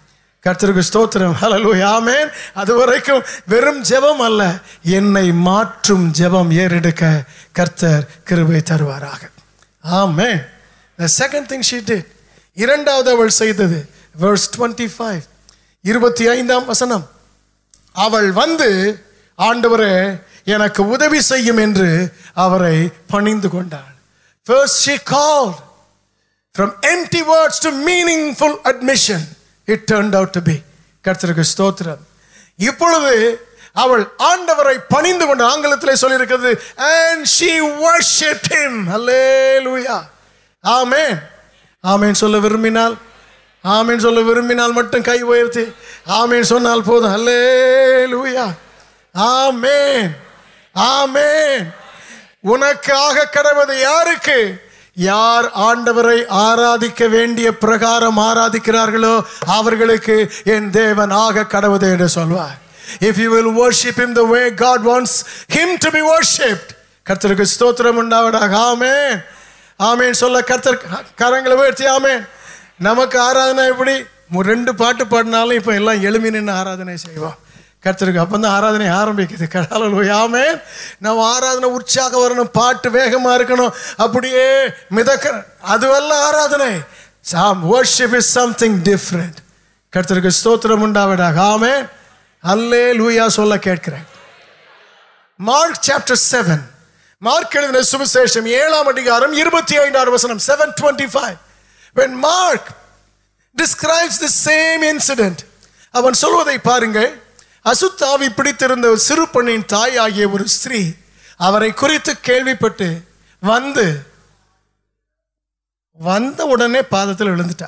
[SPEAKER 1] கர்த்தருக்கு ஸ்தோத்திரம். ஹல்லேலூயா, ஆமென். அதுவரைக்கும் வெறும் ஜெபம் அல்ல, என்னை மாற்றும் ஜெபம் ஏறெடுக்க கர்த்தர் கிருபை தருவாராக. ஆமென். The second thing she did, இரண்டாவது அவள் செய்தது, verse twenty-five, இருபத்தி ஐந்தாம் வசனம். அவள் வந்து, ஆண்டவரே எனக்கு உதவி செய்யும் என்று அவரை பணிந்து கொண்டாள். First she called. From empty words to meaningful admission, it turned out to be. கர்த்தருக்கு ஸ்தோத்திரம். இப்பொழுது அவள் ஆண்டவரை பணிந்து கொண்டு, ஆங்கிலத்திலே சொல்லி இருக்கிறது, and she worshipped him. Hallelujah. ஆமென். ஆமென் சொல்ல விரும்பினால், ஆமென் சொல்ல விரும்பினால் மட்டும் கை உயர்த்தி ஆமென் சொன்னால் போதும். ஹல்லேலூயா, ஆமென், ஆமென். உனக்காக கடவுது யாருக்கு? யார் ஆண்டவரை ஆராதிக்க வேண்டிய பிரகாரம் ஆராதிக்கிறார்களோ அவர்களுக்கு என் தேவன் ஆக கடவுது என்று சொல்வார். If you will worship him the way God wants him to be worshipped, கர்த்தருக்கு ஸ்தோத்திரம் உண்டாவதாக. ஆமென், ஆமென் சொல்ல கர்த்தர் கரங்களை உயர்த்தி ஆமென். நமக்கு ஆராதனை எப்படி? ரெண்டு பாட்டு பாடினாலும் இப்போ எல்லாம் எழுமி நின்று ஆராதனை செய்வோம் கர்த்தருக்கு. அப்போ தான் ஆராதனை ஆரம்பிக்குது. ஹல்லேலூயா, ஆமென். நம்ம ஆராதனை உற்சாகம் வரணும், பாட்டு வேகமாக இருக்கணும், அப்படியே மிதக்க, அதுவெல்லாம் ஆராதனை. Worship is something different. கர்த்தருக்கு ஸ்தோத்திரம் உண்டாவதாக. ஆமென், ஹல்லேலூயா சொல்ல கேட்கிறேன். மார்க் சாப்டர் செவன், மார்க் எழுதின சுவிசேஷம் ஏழாம் அதிகாரம் இருபத்தி ஐந்தாம் வசனம், seven twenty-five. When Mark describes the same incident, அவன் சொல்வதை பாருங்கள். அசுத்தாவி பிடித்திருந்த சிறு பெண்ணின் தாய் ஆகிய ஒரு ஸ்திரீ அவரை குறித்து கேள்விப்பட்டு வந்து வந்த உடனே பாதத்தில் விழுந்துட்டா.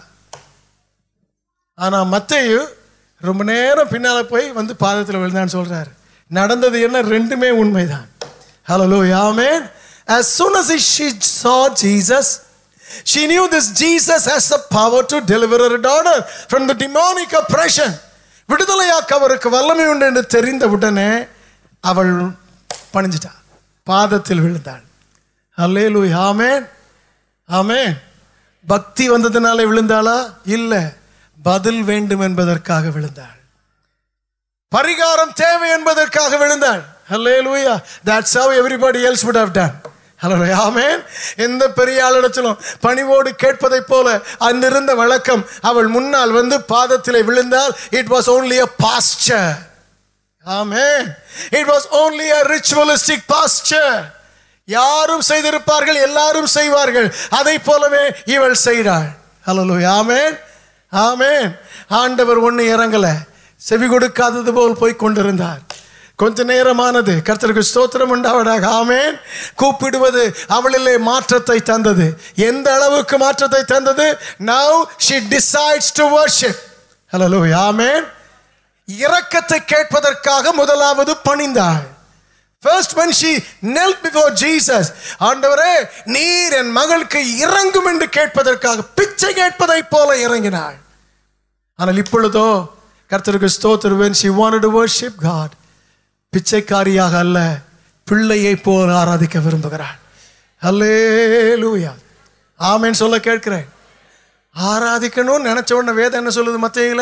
[SPEAKER 1] ஆனா மத்தேயு ரொம்ப நேரம் பின்னால போய் வந்து பாதத்தில் விழுந்தான்னு சொல்றாரு. நடந்தது என்ன? ரெண்டுமே உண்மைதான். ஹல்லேலூயா, ஆமென். As soon as she saw Jesus, she knew this Jesus has the power to deliver her daughter from the demonic oppression. விடுதலையாக்க அவருக்கு வல்லமை உண்டு என்று தெரிந்த உடனே அவள் பணிஞ்சிட்டா, பாதத்தில் விழுந்தாள். ஹல்லேலூயா, ஆமென், ஆமென். பக்தி வந்ததுனால விழுந்தாளா? இல்ல, பதில் வேண்டும் என்பதற்காக விழுந்தாள். பரிகாரம் தேவை என்பதற்காக விழுந்தாள். ஹல்லேலூயா. That's how everybody else would have done. ஹல்லேலூயா, ஆமென். எந்த பெரிய ஆளிடத்திலும் பணிவோடு கேட்பதை போல அங்கிருந்த வழக்கம். அவள் முன்னால் வந்து பாதத்திலே விழுந்தால், it was only a posture. Amen. It was only a ritualistic posture. யாரும் செய்திருப்பார்கள், எல்லாரும் செய்வார்கள், அதை போலவே இவள் செய்தாள். ஹல்லேலூயா, ஆமென், ஆமென். ஆண்டவர் ஒண்ணு இறங்கல, செவி கொடுக்காதது போல் போய் கொண்டிருந்தார். கொஞ்ச நேரமானது. கர்த்தருக்கு ஸ்தோத்திரம் உண்டாவதாக. ஆமென். கூப்பிடுவது அவளிலே மாற்றத்தை தந்தது. எந்த அளவுக்கு மாற்றத்தை தந்தது? Now she decides to worship. Hallelujah, ஆமென். இரக்கத்தை கேட்பதற்காக முதலாவது பணிந்தாள். First when she knelt before Jesus, ஆண்டவரே நீர் என் மகளுக்கு இறங்கும் என்று கேட்பதற்காக பிச்சை கேட்பதை போல இறங்கினாள். ஆனால் இப்பொழுதோ கர்த்தருக்கு ஸ்தோத்திரம், when she wanted to worship God, பிச்சைக்காரியாக அல்ல, பிள்ளையை போல ஆராதிக்க விரும்புகிறாள். ஹல்லேலூயா, ஆமென் சொல்ல கேட்கிறேன். ஆராதிக்கணும்னு நினைச்ச உடனே வேதம் என்ன சொல்லுது மத்தேயுல?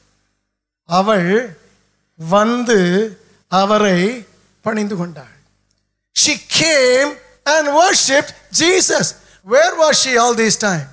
[SPEAKER 1] அவள் வந்து அவரை பணிந்து கொண்டாள். She came and worshipped Jesus. Where was she all this time?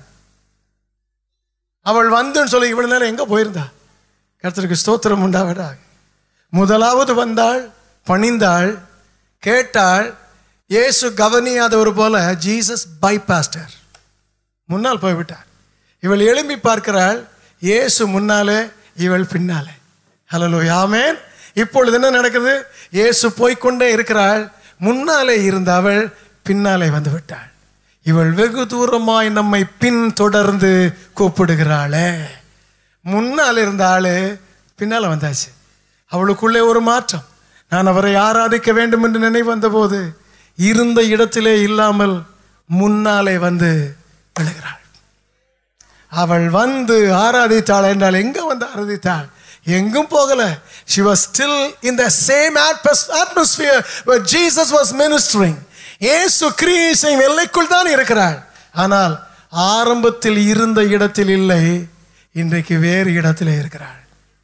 [SPEAKER 1] அவள் வந்துன்னு சொல்லி இவ்வளவு நேரம் எங்க போயிருந்தா? கர்த்தருக்கு ஸ்தோத்திரம் உண்டாவதாக. முதலாவது வந்தாள், பணிந்தாள், கேட்டாள். இயேசு கவனியாதவர் போல ஜீசஸ் பைபாஸ்டர், முன்னால் போய்விட்டார். இவள் எழும்பி பார்க்கிறாள், இயேசு முன்னாலே, இவள் பின்னாலே. ஹல்லேலூயா, ஆமென். இப்பொழுது என்ன நடக்குது? இயேசு போய்கொண்டே இருக்கிறாள், முன்னாலே இருந்த அவள் பின்னாலே வந்து விட்டாள். இவள் வெகு தூரமாய் நம்மை பின் தொடர்ந்து கூப்பிடுகிறாளே. முன்னால் இருந்த ஆளு பின்னால வந்தாச்சு. அவளுக்குள்ளே ஒரு மாற்றம். நான் அவரை ஆராதிக்க வேண்டும் என்று நினைவு வந்த போது இருந்த இடத்திலே இல்லாமல் முன்னாலே வந்து விழுகிறாள். அவள் வந்து ஆராதித்தாள் என்றால் எங்க வந்து ஆராதித்தாள்? எங்கும் போகல. She was still in the same atmosphere where Jesus was ministering. இயேசு கிரியை செய்யும் எல்லைக்குள் தான் இருக்கிறாள். ஆனால் ஆரம்பத்தில் இருந்த இடத்தில் இல்லை, இன்றைக்கு வேறு இடத்திலே இருக்கிறாள்.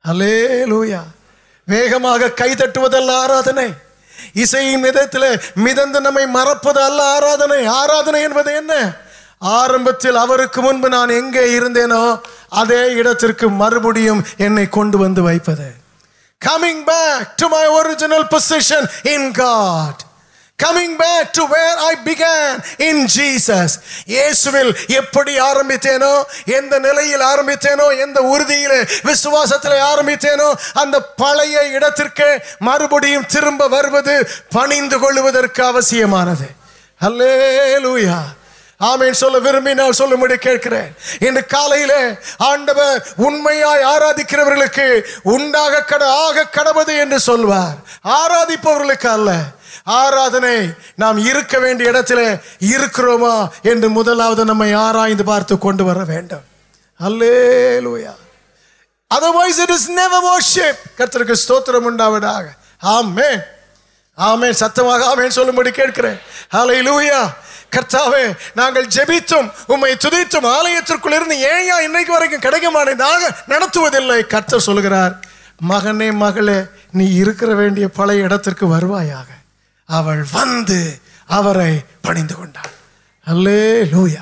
[SPEAKER 1] அல்லேலூயா. வேகமாக கை தட்டுவதல்ல ஆராதனை. இசையின் விதத்தில் மிதந்து நம்மை மறப்பது அல்ல ஆராதனை. ஆராதனை என்பது என்ன? ஆரம்பத்தில் அவருக்கு முன்பு நான் எங்கே இருந்தேனோ அதே இடத்திற்கு மறுபடியும் என்னை கொண்டு வந்து வைப்பது. Coming back to my original position in God. Coming back to where I began in Jesus. இயேசுவில் எப்படி ஆரம்பித்தேனோ, எந்த நிலையில் ஆரம்பித்தேனோ, எந்த உறுதியிலே விசுவாசத்திலே ஆரம்பித்தேனோ அந்த பழைய இடத்திற்கு மறுபடியும் திரும்ப வருவது பணிந்து கொள்வதற்கு அவசியமானது. அல்லேலூயா. ஆமென் சொல்ல விரும்பினால் சொல்லும்படி கேட்கிறேன். இந்த காலையிலே ஆண்டவர் உண்மையாய் ஆராதிக்கிறவர்களுக்கு உண்டாக கட ஆக கடவது என்று சொல்வார். ஆராதிப்பவர்களுக்கு அல்ல. ஆராதனை நாம் இருக்க வேண்டிய இடத்திலே இருக்கிறோமா என்று முதலாவது நம்மை ஆராய்ந்து பார்த்து கொண்டு வர வேண்டும். அல்லேலூயா. Otherwise it is never worship. கர்த்தருக்கு ஸ்தோத்திரம் உண்டாவதாக. ஆமென். ஆமென். சத்தமாக ஆமென் சொல்லும்படி கேட்கிறேன். ஹல்லேலூயா. கர்த்தாவே, நாங்கள் ஜெபித்தும் உம்மை துதித்தும் ஆலயத்திற்குள் இருந்து ஏயா இன்னைக்கு வரைக்கும் கிடைக்க மாட்டேதாக நடத்துவதில்லை. கர்த்தர் சொல்கிறார், மகனே மகளே, நீ இருக்கிற வேண்டிய பழைய இடத்திற்கு வருவாயாக. அவள் வந்து அவரை பணிந்து கொண்டாள். அல்லேலூயா.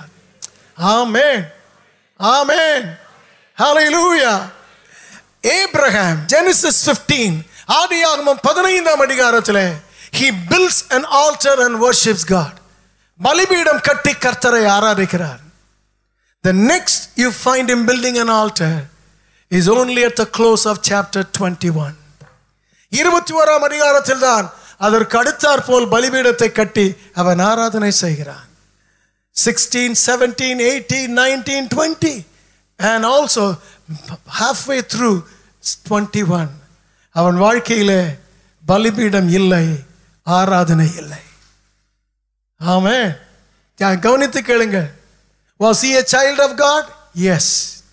[SPEAKER 1] ஆமென். ஆமென். ஹல்லேலூயா. Abraham, Genesis fifteen, ஆதியாகமம் பதினைந்தாம் அதிகாரத்திலே, he builds an altar and worships God. பலிபீடம் கட்டி கர்த்தரை ஆராதிக்கிறார். The next you find him building an altar is only at the close of chapter twenty-one. இருபத்தி ஓராம் அதிகாரத்தில் தான் அதற்கு அடுத்தாற் போல் பலிபீடத்தை கட்டி அவன் ஆராதனை செய்கிறான். sixteen, seventeen, eighteen, nineteen, twenty and also halfway through twenty-one அவன் வாழ்க்கையிலே பலிபீடம் இல்லை, ஆராதனை இல்லை. ஆமென். கவனித்து கேளுங்க. Was he a child of God? Yes.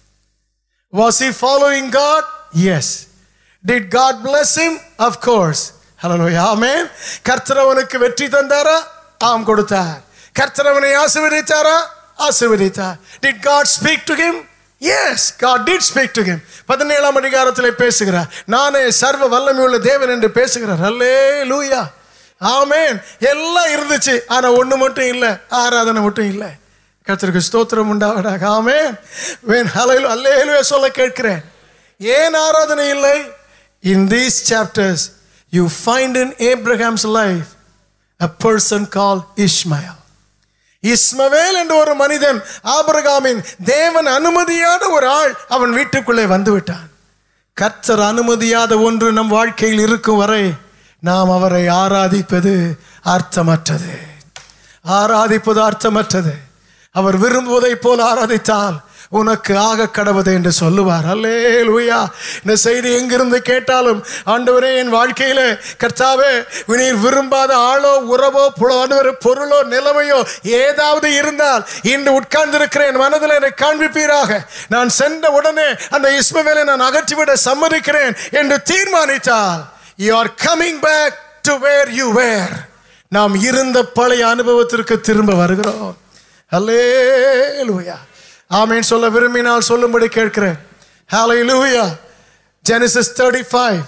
[SPEAKER 1] Was he following God? Yes. Did God bless him? Of course. Hallelujah. Amen. கர்த்தர் அவனுக்கு வெற்றி தந்தாரா? ஆம் கொடுத்தார். கர்த்தர் அவனை ஆசீர்வதித்தாரா? ஆசீர்வதித்தார். Did God speak to him? Yes, God did speak to him. பதினேழாம் அதிகாரத்திலே பேசுகிறார். நானே சர்வ வல்லமையுள்ள தேவன் என்று பேசுகிறார். அல்லேலூயா. ஆமென். எல்லாம் இருந்துச்சு, ஆனா ஒண்ணு மட்டும் இல்லை, ஆராதனை மட்டும் இல்லை. கர்த்தருக்கு ஸ்தோத்திரம் உண்டாவதாக. ஆமென். ஹல்லேலூயா. அல்லேலூயா சொல்ல கேட்கிறேன். ஏன் ஆராதனை இல்லை? In these chapters you find in Abraham's life a person called Ishmael. இஸ்மவேல் என்ற ஒரு மனிதன், ஆபிரகாமின் தேவன் அனுமதியாத ஒரு ஆள் அவன் வீட்டுக்குள்ளே வந்து விட்டான். கர்த்தர் அனுமதியாத ஒன்று நம் வாழ்க்கையில் இருக்கும் வரை நாம் அவரை ஆராதிப்பது அர்த்தமற்றது. ஆராதிப்பது அர்த்தமற்றது. அவர் விரும்புவதை போல் ஆராதித்தால் உனக்கு ஆக கடவுது என்று சொல்லுவார். அல்லேலூயா. இந்த செய்தி எங்கிருந்து கேட்டாலும், ஆண்டவரே என் வாழ்க்கையில கர்த்தாவே நீர் விரும்பாத ஆளோ உறவோ பொருளோ நிலைமையோ ஏதாவது இருந்தால் இன்று உட்கார்ந்திருக்கிற என் மனதில் என்னை காண்பிப்பீராக. நான் சென்ற உடனே அந்த இஸ்மவேலை நான் அகற்றிவிட சம்மதிக்கிறேன் என்று தீர்மானித்தால், you are coming back to where you were. நாம் இருந்த பழைய அனுபவத்திற்கு திரும்ப வருகிறோம். அல்லேலூயா. ஆமென் சொல்ல விரும்பினால் சொல்லும்படி கேட்கிறேன். ஹல்லேலூயா. ஜெனசிஸ் thirty-five,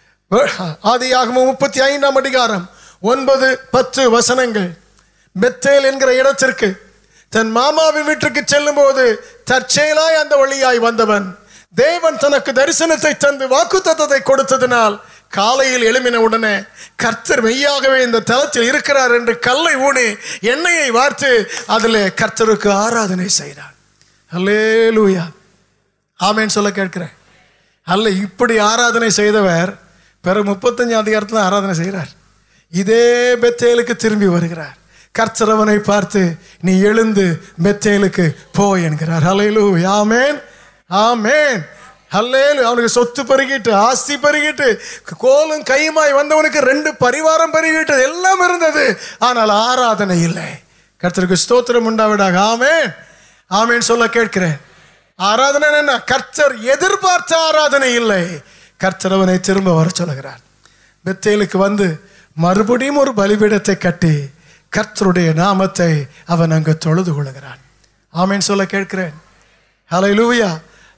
[SPEAKER 1] ஆதியாகமம் முப்பத்தி ஐந்தாம் அதிகாரம் ஒன்பது பத்து வசனங்கள். பெத்தேல் என்கிற இடத்திற்கு தன் மாமாவின் வீட்டுக்கு செல்லும் போது தற்செயலாய் அந்த வழியாய் வந்தவன் தேவன் தனக்கு தரிசனத்தை தந்து வாக்குத்தத்தத்தை கொடுத்ததினால் காலையில் எழும்பின உடனே கர்த்தர் மெய்யாகவே இந்த தலத்தில் இருக்கிறார் என்று கல்லை ஊனி எண்ணெயை வார்த்து அதிலே கர்த்தருக்கு ஆராதனை செய்தார். அல்லேலூயா. ஆமென் சொல்ல கேட்கிறேன். அல்ல, இப்படி ஆராதனை செய்தவர் பிறகு முப்பத்தஞ்சு அதிகாரத்தில் ஆராதனை செய்கிறார். இதே பெத்தேலுக்கு திரும்பி வருகிறார். கர்த்தர் அவனை பார்த்து நீ எழுந்து பெத்தேலுக்கு போய் என்கிறார். அல்லேலூயா. ஆமென். ஆமென். அல்லேலூயா. அவனுக்கு சொத்து பெருகிட்டு, ஆஸ்தி பெருகிட்டு, கோலும் கையுமாய் வந்தவனுக்கு ரெண்டு பரிவாரம் பெருகிட்டு எல்லாம் இருந்தது, ஆனால் ஆராதனை இல்லை. கர்த்தருக்கு ஸ்தோத்திரம் உண்டாவதாக. ஆமென். ஆமென் சொல்ல கேட்கிறேன். ஆராதனை என்ன? கர்த்தர் எதிர்பார்த்த ஆராதனை இல்லை. கர்த்தர் அவனை திரும்ப வர சொல்லுகிறார். பெத்தேலுக்கு வந்து மறுபடியும் ஒரு பலிபீடத்தை கட்டி கர்த்தருடைய நாமத்தை அவன் அங்கு தொழுது கொள்கிறான். ஆமென் சொல்ல கேட்கிறேன். ஹல்லேலூயா.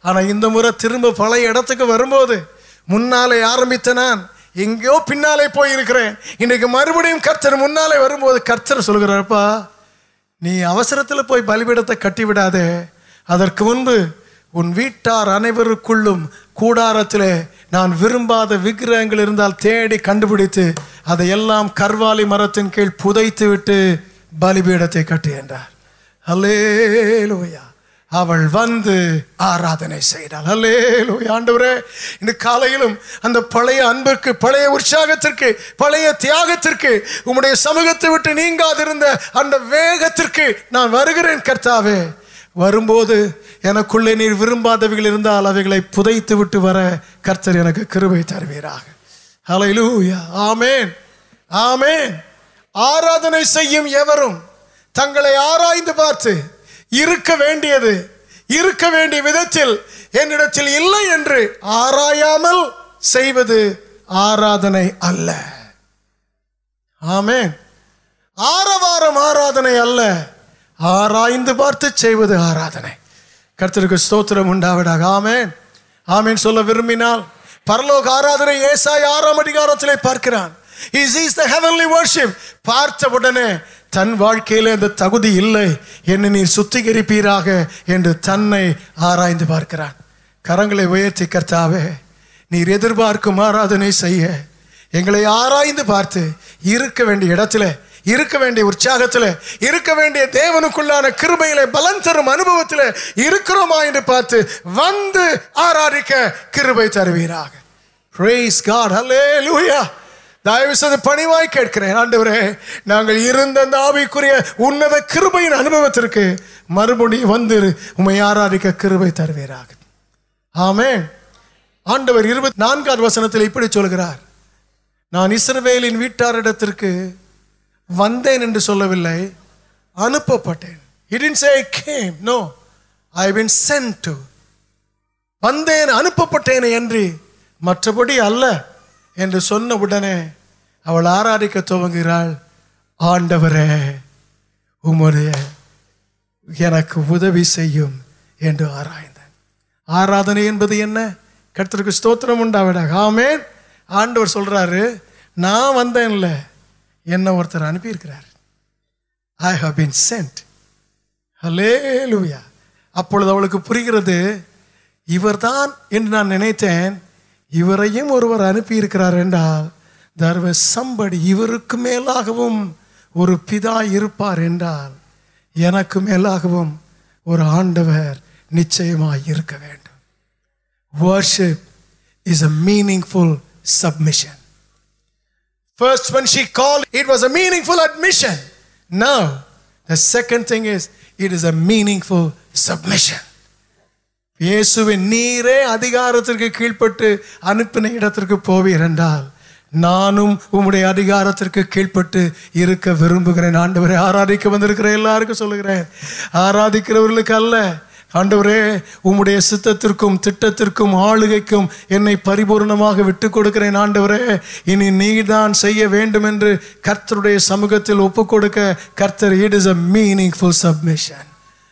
[SPEAKER 1] ஆனால் இந்த முறை திரும்ப பழைய இடத்துக்கு வரும்போது முன்னாலே ஆரம்பித்த நான் எங்கேயோ பின்னாலே போயிருக்கிறேன். இன்றைக்கு மறுபடியும் கர்த்தர் முன்னாலே வரும்போது கர்த்தர் சொல்கிறார்ப்பா, நீ அவசரத்தில் போய் பலிபீடத்தை கட்டிவிடாதே. அதற்கு முன்பு உன் வீட்டார் அனைவருக்குள்ளும் கூடாரத்திலே நான் விரும்பாத விக்கிரகங்கள் இருந்தால் தேடி கண்டுபிடித்து அதையெல்லாம் கர்வாலி மரத்தின் கீழ் புதைத்து விட்டு பலிபீடத்தை கட்டு என்றார். அல்லேலூயா. அவள் வந்து ஆராதனை செய்தாள். அல்லேலூயா. ஆண்டவரே, இந்த காலையிலும் அந்த பழைய அன்பிற்கு, பழைய உற்சாகத்திற்கு, பழைய தியாகத்திற்கு, உம்முடைய சமூகத்தை விட்டு நீங்காதிருந்த அந்த வேகத்திற்கு நான் வருகிறேன் கர்த்தாவே. வரும்போது எனக்குள்ளே நீர் விரும்பாதவைகள் இருந்தால் அவைகளை புதைத்து விட்டு வர கர்த்தர் எனக்கு கிருபை தருவீராக. ஹல்லேலூயா. ஆமென், ஆமென். ஆராதனை செய்யும் எவரும் தங்களை ஆராய்ந்து பார்த்து இருக்க வேண்டியது இருக்க வேண்டிய விதத்தில் என்னிடத்தில் இல்லை என்று ஆராயாமல் செய்வது ஆராதனை அல்ல. ஆமென். ஆரவாரம் ஆராதனை அல்ல, ஆராய்ந்து பார்த்து செய்வது ஆராதனை. கர்த்தருக்கு ஸ்தோத்திரம் உண்டாவதாக. ஆமென், ஆமென் சொல்ல விரும்பினால் பரலோக ஆராதனை ஏசாயா ஆறாம் அதிகாரத்திலே பார்க்கிறான். He sees the heavenly worship. பார்த்த உடனே தன் வாழ்க்கையில் அந்த தகுதி இல்லை, என்னை நீர் சுத்திகரிப்பீராக என்று தன்னை ஆராய்ந்து பார்க்கிறான். கரங்களை உயர்த்தி கர்த்தாவே, நீர் எதிர்பார்க்கும் ஆராதனை செய்ய எங்களை ஆராய்ந்து பார்த்து இருக்க வேண்டிய இடத்துல, இருக்க வேண்டிய உற்சாகத்தில், இருக்க வேண்டிய தேவனுக்குள்ளான கிருபையிலே பலன் தரும் அனுபவத்தில் இருக்கிறோமா என்று பார்த்து வந்து ஆராதிக்க கிருபை தருவீராக. Praise God. Hallelujah. தயவு செய்து பணிவாய் கேட்கிறேன் ஆண்டவரே, நாங்கள் இருந்த அந்த ஆவிக்குரிய உன்னத கிருபையின் அனுபவத்திற்கு மறுபடியும் வந்து உம்மை ஆராதிக்க கிருபை தருவீராக. ஆமென். ஆண்டவர் இருபத்தி நான்காவது வசனத்தில் இப்படி சொல்கிறார், நான் இஸ்ரவேலின் வீட்டாரிடத்திற்கு வந்தேன் என்று சொல்லவில்லை, அனுப்பப்பட்டேன். He didn't say I came. No, I've been sent to. வந்தேன், அனுப்பப்பட்டேன் என்று, மற்றபடி அல்ல என்று சொன்ன உடனே அவள் ஆராதிக்க துவங்குகிறாள். ஆண்டவரே, உம்முடைய எனக்கு உதவி செய்யும் என்று ஆராய்ந்தேன். ஆராதனை என்பது என்ன? கர்த்தருக்கு ஸ்தோத்திரம் உண்டாவதாக. ஆமென். ஆண்டவர் சொல்றாரு, நான் வந்தேன்ல, என்ன ஒருத்தர் அனுப்பியிருக்கிறார். I have been sent. ஹல்லேலூயா. அப்பொழுது அவளுக்கு புரிகிறது, இவர்தான் என்று நான் நினைத்தேன், இவரையும் ஒருவர் அனுப்பியிருக்கிறார் என்றால் there was somebody, இவருக்கு மேலாகவும் ஒரு பிதா இருப்பார் என்றால் எனக்கு மேலாகவும் ஒரு ஆண்டவர் நிச்சயமாய் இருக்க வேண்டும். Worship is a meaningful submission. First when she called, it was a meaningful admission. Now the second thing is, it is a meaningful submission. இயேசுவின் நீரே அதிகாரத்திற்கு கீழ்ப்பட்டு அனுப்பின இடத்திற்கு போவீர் என்றால் நானும் உம்முடைய அதிகாரத்திற்கு கீழ்ப்பட்டு இருக்க விரும்புகிறேன். ஆண்டவரே, ஆராதிக்க வந்திருக்கிற எல்லாருக்கும் சொல்லுகிறேன், ஆராதிக்கிறவர்களுக்கு அல்ல, ஆண்டவரே உம்முடைய சித்தத்திற்கும் திட்டத்திற்கும் ஆளுகைக்கும் என்னை பரிபூர்ணமாக விட்டு கொடுக்கிறேன். ஆண்டவரே, இனி நீதான் செய்ய வேண்டும் என்று கர்த்தருடைய சமூகத்தில் ஒப்பு கொடுக்க கர்த்தர், it is a meaningful submission.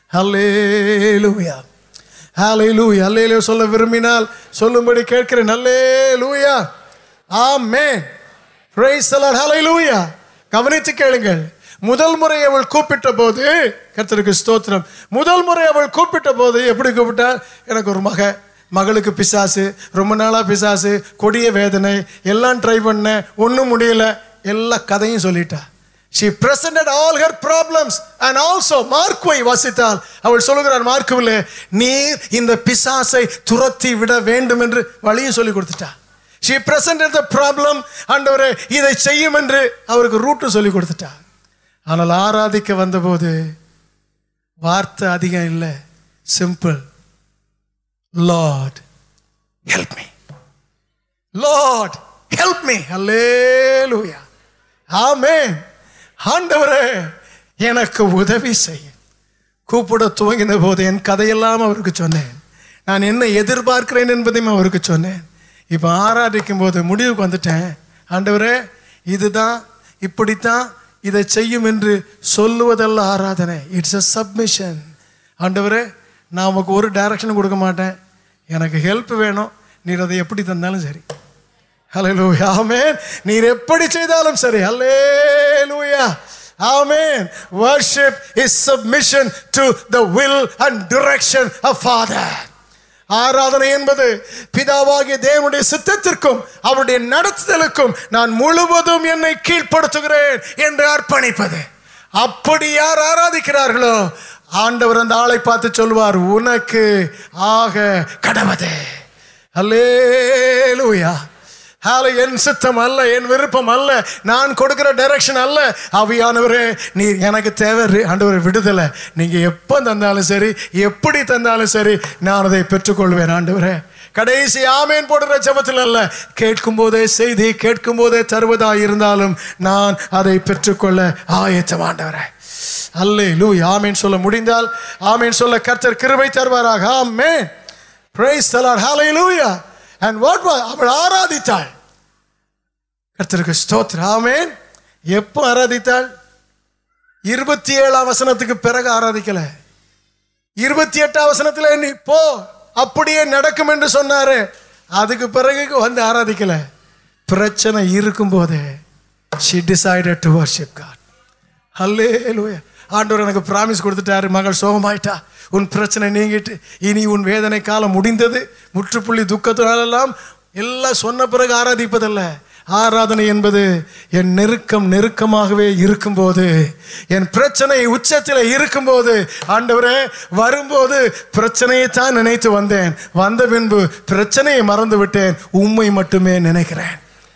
[SPEAKER 1] Hallelujah. ஹல்லேலூயா. ஹல்லேலூயா சொல்ல விரும்பினால் சொல்லும்படி கேட்கிறேன். ஹல்லேலூயா. ஆமென். Praise the Lord. ஹல்லேலூயா. கவனித்து கேளுங்கள். முதல் முறை அவள் கூப்பிட்ட போது, கர்த்தருக்கு ஸ்தோத்திரம், முதல் முறை அவள் கூப்பிட்ட போது எப்படி கூப்பிட்டாள்? எனக்கு ஒரு மக, மகளுக்கு பிசாசு, ரொம்ப நாளா பிசாசு, கொடிய வேதனை, எல்லாம் ட்ரை பண்ண, ஒன்றும் முடியல, எல்லா கதையும் சொல்லிட்டா. She presented all her problems and also மார்க்குவை வாசித்தால் அவள் சொல்லுகிறார், மார்க்குவிலே நீர் இந்த பிசாசை துரத்தி விட வேண்டும் என்று வழியும் சொல்லி கொடுத்துட்டா. She presented the problem, ஆண்டவரே இதை செய்யும் என்று அவருக்கு ரூட்டு சொல்லி கொடுத்துட்டா. ஆனால் ஆராதிக்க வந்தபோது வார்த்தை அதிகம் இல்லை, simple. Lord help me, Lord help me. Hallelujah. Amen. ஆண்டவரே எனக்கு உதவி செய்ய. கூப்பிட துவங்கின போது என் கதையெல்லாம் அவருக்கு சொன்னேன், நான் என்ன எதிர்பார்க்கிறேன் என்பதையும் அவருக்கு சொன்னேன். இப்போ ஆராதிக்கும் போது முடிவுக்கு வந்துட்டேன், ஆண்டவரே இதுதான், இப்படித்தான், இதை செய்யும் என்று சொல்லுவதல்ல ஆராதனை. It's a submission. ஆண்டவரே நான் உமக்கு ஒரு டைரக்ஷன் கொடுக்க மாட்டேன், எனக்கு ஹெல்ப் வேணும், நீர் அதை எப்படி தந்தாலும் சரி. ஹல்லேலூயா, ஆமென். நீர் எப்படி செய்தாலும் சரி. ஹல்லேலூயா, ஆமென். Worship is submission to the will and direction of Father. ஆராதனை என்பது பிதாவாகிய தேவனுடைய சித்தத்திற்கும் அவருடைய நடத்துதலுக்கும் நான் முழுவதும் என்னை கீழ்ப்படுத்துகிறேன் என்று அர்ப்பணிப்பது. அப்படி யார் ஆராதிக்கிறார்களோ ஆண்டவர் அந்த ஆளை பார்த்து சொல்வார், உனக்கு ஆக கடவது. அல்லேலூயா. ஹாலே, என் சித்தம் அல்ல, என் விருப்பம் அல்ல, நான் கொடுக்கிற டைரக்ஷன் அல்ல. ஆவியானவரே, நீ எனக்கு தேவை ஆண்டவரே விடுதலை. நீங்க எப்போ தந்தாலும் சரி, எப்படி தந்தாலும் சரி, நான் அதை பெற்றுக்கொள்வேன் ஆண்டவரே. கடைசி ஆமேன் போடுற ஜெபத்தில் அல்ல, கேட்கும் போதே செய்தி கேட்கும் போதே தருவதா இருந்தாலும் நான் அதை பெற்றுக்கொள்ள ஆயத்தம் ஆண்டவரே. அல்லேலூயா. ஆமேன் சொல்ல முடிந்தால் ஆமேன் சொல்ல கர்த்தர் கிருபை தருவாராக. ஆமென். Praise the Lord. Hallelujah. And what was, அவள் ஆராதித்தாள். கர்த்தருக்கு ஸ்தோத்திரம். ஆமென். எப்போ ஆராதித்தாள்? இருபத்தி ஏழாம் வசனத்துக்கு பிறகு ஆராதிக்கல. இருபத்தி எட்டாம் வசனத்துல நீ போ, அப்படியே நடக்கும் என்று சொன்னாரு. அதுக்கு பிறகு வந்து ஆராதிக்கல. பிரச்சனை இருக்கும் போதே she decided to worship God. Hallelujah. ஆண்டவர் எனக்கு பிராமிஸ் கொடுத்துட்டாரு, மகள் சோகமாயிட்டா, உன் பிரச்சனை நீங்கிட்டு இனி உன் வேதனை காலம் முடிந்தது, முற்றுப்புள்ளி துக்கத்தினாலெல்லாம் எல்லாம் சொன்ன பிறகு ஆராதிப்பதல்ல. ஆராதனை என்பது என் நெருக்கம் நெருக்கமாகவே இருக்கும்போது, என் பிரச்சனை உச்சத்தில் இருக்கும்போது, ஆண்டவரே வரும்போது பிரச்சனையை தான் நினைத்து வந்தேன், வந்த பின்பு பிரச்சனையை மறந்து விட்டேன், உம்மை மட்டுமே நினைக்கிறேன்.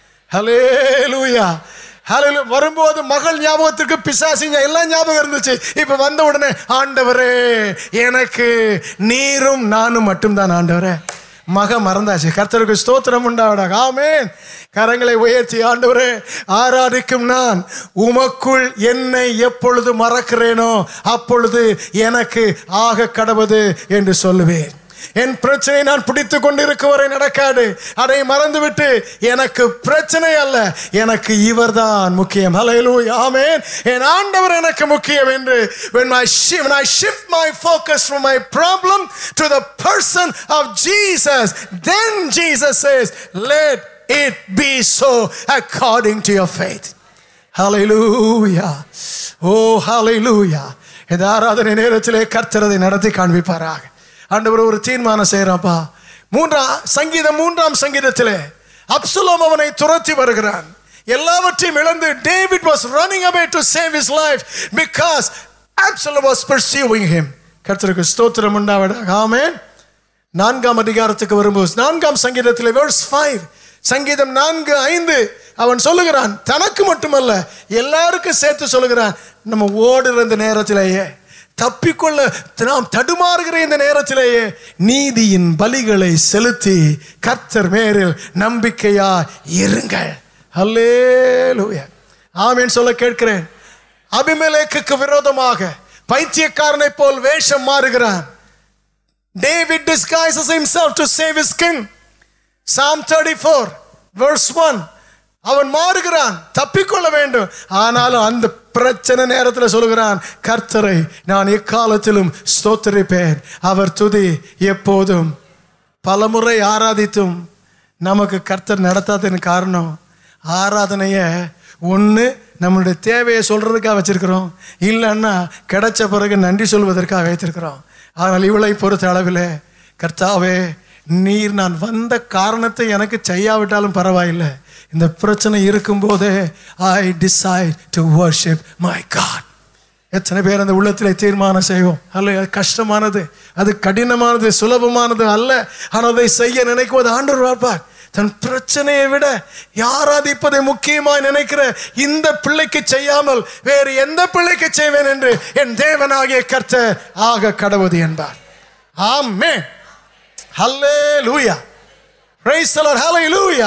[SPEAKER 1] ஹல்லேலூயா. ஹல்லேலூயா. வரும்போது மகள் ஞாபகத்திற்கு பிசாசிங்க எல்லாம் ஞாபகம் இருந்துச்சு. இப்ப வந்த உடனே ஆண்டவரே எனக்கு நீரும் நானும் மட்டும்தான் ஆண்டவரே. மக மறந்தாச்சு. கர்த்தருக்கு ஸ்தோத்திரம் உண்டாவதாக. ஆமென். கரங்களை உயர்த்தி ஆண்டவரே ஆராதிக்கும் நான் உமக்குள் என்னை எப்பொழுது மறக்கிறேனோ அப்பொழுது எனக்கு ஆக கடவது என்று சொல்லுவேன். என் பிரச்சனை நான் பிடித்து கொண்டிருக்கும் வரை நடக்காது. அதை மறந்துவிட்டு எனக்கு பிரச்சனை அல்ல, எனக்கு இவர்தான் முக்கியம். ஹல்லேலூயா. ஆமென். என் ஆண்டவர் எனக்கு முக்கியம் என்று when I shift, when I shift my focus from my problem to the person of Jesus, then Jesus says, let it be so according to your faith. Hallelujah. Oh hallelujah. இந்த ஆராதனை நேரத்திலே கர்த்தர் அதை நடத்தி காண்பிப்பாராக. ஆண்டவர் ஒரு தீர்மானம் செய்யறாப்பா. மூன்றாம் சங்கீதம் மூன்றாம் சங்கீதத்திலே அப்சலோம் அவனை துரத்தி வருகிறான். எல்லாவற்றையும் இழந்து David was running away to save his life because Absalom was pursuing him. கர்த்தருக்கு ஸ்தோத்திரம் உண்டாவதாக. ஆமென். நான்காம் அதிகாரத்துக்கு வரும்போது நான்காம் சங்கீதத்திலே verse five, சங்கீதம் நான்கு ஐந்து அவன் சொல்லுகிறான், தனக்கு மட்டுமல்ல எல்லாருக்கும் சேர்த்து சொல்லுகிறான், நம்ம ஓடுற இந்த நேரத்திலேயே தப்பிக்கொள்ள நாம் தடுமாறுகிற இந்த நேரத்திலேயே நீதியின் பலிகளை செலுத்தி கர்த்தர் மேலில் நம்பிக்கையா இருங்கள். ஹல்லேலூயா. ஆமென் சொல்ல கேட்கிறேன். அபிமெலேக்குக்கு விரோதமாக பைத்தியக்காரனை போல் வேஷம் மாறுகிறான். David disguises himself to save his king. Psalm thirty-four verse one. அவன் மாறுகிறான், தப்பிக்கொள்ள வேண்டும். ஆனாலும் அந்த பிரச்சனை நேரத்தில் சொல்லுகிறான், கர்த்தரை நான் எக்காலத்திலும் ஸ்தோத்திரிப்பேன், அவர் துதி எப்போதும். பலமுறை ஆராதித்தும் நமக்கு கர்த்தர் நடத்தாதன்னு காரணம் ஆராதனைய ஒன்று நம்மளுடைய தேவையை சொல்றதுக்காக வச்சிருக்கிறோம், இல்லைன்னா கிடைச்ச பிறகு நன்றி சொல்வதற்காக வைத்திருக்கிறோம். ஆனால் இவளை பொறுத்த அளவில் கர்த்தாவே நீர் நான் வந்த காரணத்தை எனக்கு செய்யாவிட்டாலும் பரவாயில்லை, இந்த பிரச்சனை இருக்கும்போதே I decide to worship my God. எத்தனை பேர் அந்த உள்ளத்தில் தீர்மானம் செய்வோம்? அல்ல, அது கஷ்டமானது, அது கடினமானது, சுலபமானது அல்ல. ஆனால் அதை செய்ய நினைக்குவது ஆண்டவர் பார்ப்பார். தன் பிரச்சனையை விட ஆராதிப்பதை முக்கியமாய் நினைக்கிற இந்த பிள்ளைக்கு செய்யாமல் வேறு எந்த பிள்ளைக்கு செய்வேன் என்று என் தேவனாகிய கர்த்தர் ஆக கடவுது என்பார். ஆமென். ஹல்லேலூயா. Praise the Lord. ஹல்லேலூயா.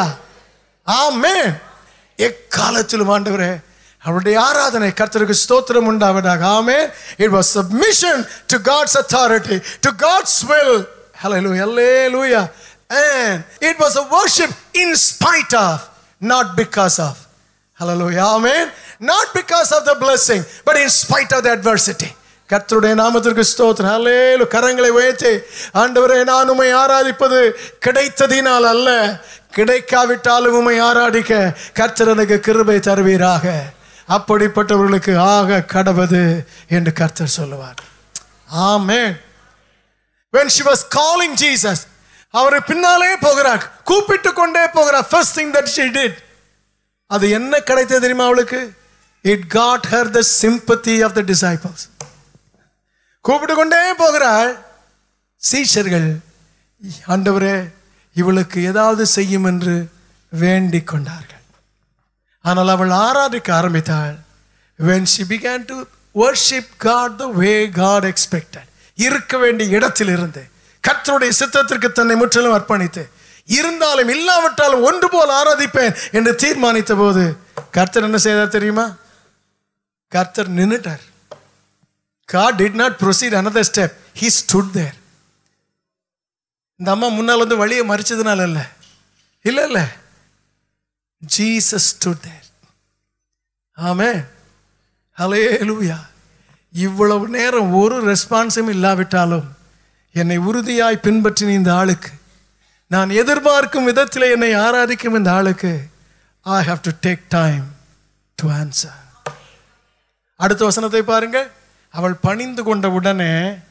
[SPEAKER 1] ஆமென். எக்காலத்திலும் ஆண்டவரே அவருடைய ஆராதனை கர்த்தருக்கு ஸ்தோத்திரம் உண்டாவதாக. ஆமென். It was submission to God's authority, to God's will. Hallelujah. Hallelujah. And it was a worship in spite of, not because of. Hallelujah. Amen. Not because of the blessing, but in spite of the adversity. கர்த்தருடைய நாமத்திற்கு ஸ்தோத்திரம். ஹல்லேலூயா. கரங்களை உயர்த்தி ஆண்டவரே, நான் உம்மை ஆராதிப்பது கிடைத்ததினால் அல்ல, கிடைக்காவிட்டாலும் உம்மை ஆராதிக்க கர்த்தர் எனக்கு கிருபை தருவீராக. அப்படிப்பட்டவர்களுக்கு ஆக கடவது என்று கர்த்தர் சொல்லுவார். ஆமென். When she was calling Jesus, அவரை பின்னாலே போகிறார், கூப்பிட்டு கொண்டே போகிறார். First thing that she did, அது என்ன கிடைத்தது தெரியுமா அவளுக்கு? It got her the sympathy of the disciples. கூப்பிட்டு கொண்டே போகிறாள். சீஷர்கள் ஆண்டவரே இவளுக்கு ஏதாவது செய்யும் என்று வேண்டிக் கொண்டார்கள். ஆனால் அவள் ஆராதிக்க ஆரம்பித்தாள். When she began to worship God the way God expected, இருக்க வேண்டிய இடத்தில் இருந்து கர்த்தருடைய சித்தத்திற்கு தன்னை முற்றிலும் அர்ப்பணித்து, இருந்தாலும் இல்லாவிட்டாலும் ஒன்று போல் ஆராதிப்பேன் என்று தீர்மானித்த போது கர்த்தர் என்ன செய்தார் தெரியுமா? கர்த்தர் நின்னுட்டார். God did not proceed another step. He stood there. இந்த அம்மா முன்னால் வந்து வழியை மறிச்சதுனால இல்ல இல்ல இல்ல Jesus stood there. ஆமென். ஹல்லேலூயா. இவ்வளவு நேரம் ஒரு ரெஸ்பான்ஸும் இல்லாவிட்டாலும் என்னை உறுதியாய் பின்பற்றின இந்த ஆளுக்கு, நான் எதிர்பார்க்கும் விதத்தில் என்னை ஆராதிக்கும் இந்த ஆளுக்கு, I have to take time to answer. அடுத்த வசனத்தை பாருங்க. அவள் பணிந்து கொண்ட உடனே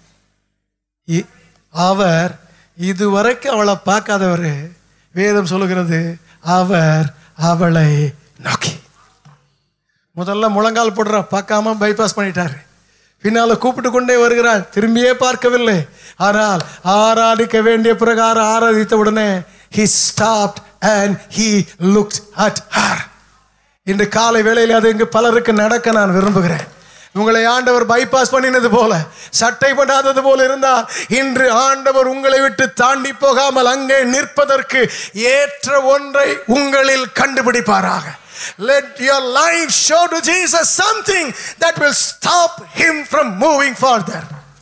[SPEAKER 1] அவர், இதுவரைக்கும் அவளை பார்க்காதவர், வேதம் சொல்லுகிறது அவர் அவளை நோக்கி. முதல்ல முழங்கால் போடுற, பார்க்காம பைபாஸ் பண்ணிட்டாரு. பின்னால கூப்பிட்டு கொண்டே வருகிறாள், திரும்பியே பார்க்கவில்லை. ஆனால் ஆராதிக்க வேண்டிய பிரகாரம் ஆராதித்த உடனே he stopped and he looked at her. இன்று காலை வேளையில் அது இங்கு பலருக்கு நடக்க நான் விரும்புகிறேன். உங்களை ஆண்டவர் பைபாஸ் பண்ணினது போல, சட்டை பண்ணாதது போல இருந்தால் இன்று ஆண்டவர் உங்களை விட்டு தாண்டி போகாமல் அங்கே நிற்பதற்கு ஏற்ற ஒன்றை உங்களில் கண்டுபிடிப்பாராக. Let your life show to Jesus something that will stop him from moving further.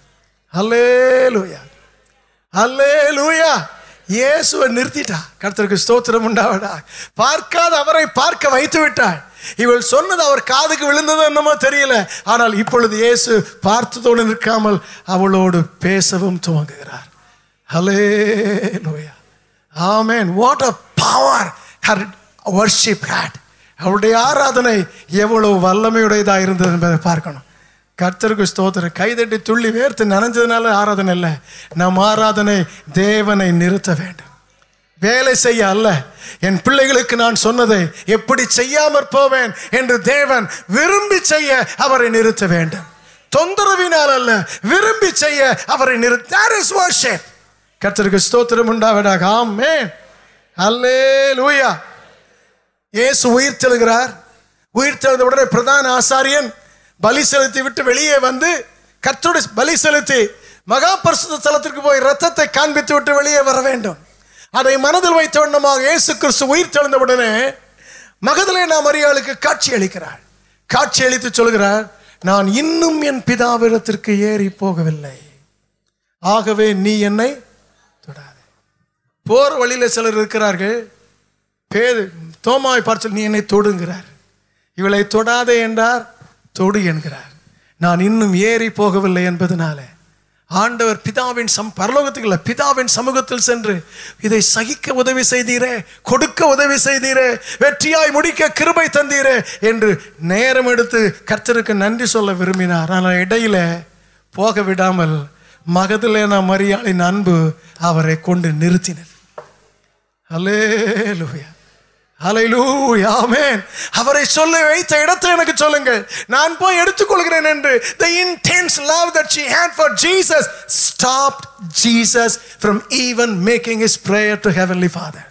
[SPEAKER 1] Hallelujah. Hallelujah. இயேசுவை நிறுத்திட்டா. கர்த்தருக்கு ஸ்தோத்திரம் உண்டாவதாக. பார்க்காத அவரை பார்க்க வைத்து விட்டாள். இவள் சொன்னது அவர் காதுக்கு விழுந்ததோ என்னமோ தெரியல. ஆனால் இப்பொழுது இயேசு பார்த்ததோடு நிற்காமல் அவளோடு பேசவும் துவங்குகிறார். Hallelujah. Amen. What a power her worship had. அவளுடைய ஆராதனை எவ்வளவு வல்லமையுடையதாக இருந்தது என்பதை பார்க்கணும். கர்த்தருக்கு ஸ்தோத்திரம். கைதட்டி துள்ளி வேர்த்து நனைஞ்சதுனால ஆராதனை இல்லை. நம் ஆராதனை தேவனை நிறுத்த வேண்டும், வேலை செய்ய அல்ல. என் பிள்ளைகளுக்கு நான் சொன்னதை எப்படி செய்யாமற் போவேன் என்று தேவன் விரும்பி செய்ய அவரை நிறுத்த வேண்டும். தொந்தரவினால் அல்ல, விரும்பி செய்ய அவரை நிறுத்த. That is worship. கர்த்தருக்கு ஸ்தோத்திரம் உண்டாவதாக. ஆமென். ஹல்லேலூயா. இயேசு உயிர் தெழுகிறார். உயிர் தெழுந்த உடனே பிரதான ஆசாரியன் பலி செலுத்தி விட்டு வெளியே வந்து, கர்த்தருடைய பலி செலுத்தி மகா பரிசுத்த ஸ்தலத்திற்கு போய் ரத்தத்தை காண்பித்து விட்டு வெளியே வர வேண்டும். அதை மனதில் வைத்த வண்ணமாக இயேசு கிறிஸ்து உயிர் தெழுந்த உடனே மகதலேனா மரியாளுக்கு காட்சி அளிக்கிறார். காட்சி அளித்து சொல்கிறார், நான் இன்னும் என் பிதாவிடத்திற்கு ஏறி போகவில்லை, ஆகவே நீ என்னை தொடாதே. போற வழியில சிலர் இருக்கிறார்கள், பேது தோமாவை பார்த்து நீ என்னை தொடுங்கிறார். இவளை தொடாதே என்றார், தொடு என்கிறார். நான் இன்னும் ஏறி போகவில்லை என்பதனால ஆண்டவர் பிதாவின் சம் பரலோகத்துக்குள்ள பிதாவின் சமூகத்தில் சென்று இதை சகிக்க உதவி செய்தீரே, கொடுக்க உதவி செய்தீரே, வெற்றியாய் முடிக்க கிருபை தந்தீரே என்று நேரம் எடுத்து கர்த்தருக்கு நன்றி சொல்ல விரும்பினார். ஆனால் இடையில போக விடாமல் மகதலேனா மரியாளின் அன்பு அவரை கொண்டு நிறுத்தினது. ஹல்லேலூயா. ஹல்லேலூயா. ஆமென். அவரை சொல்ல வைத்த இடத்தை எனக்கு சொல்லுங்கள், நான் போய் எடுத்துக்கொள்கிறேன் என்று. The intense love that she had for Jesus stopped Jesus from even making his prayer to Heavenly Father.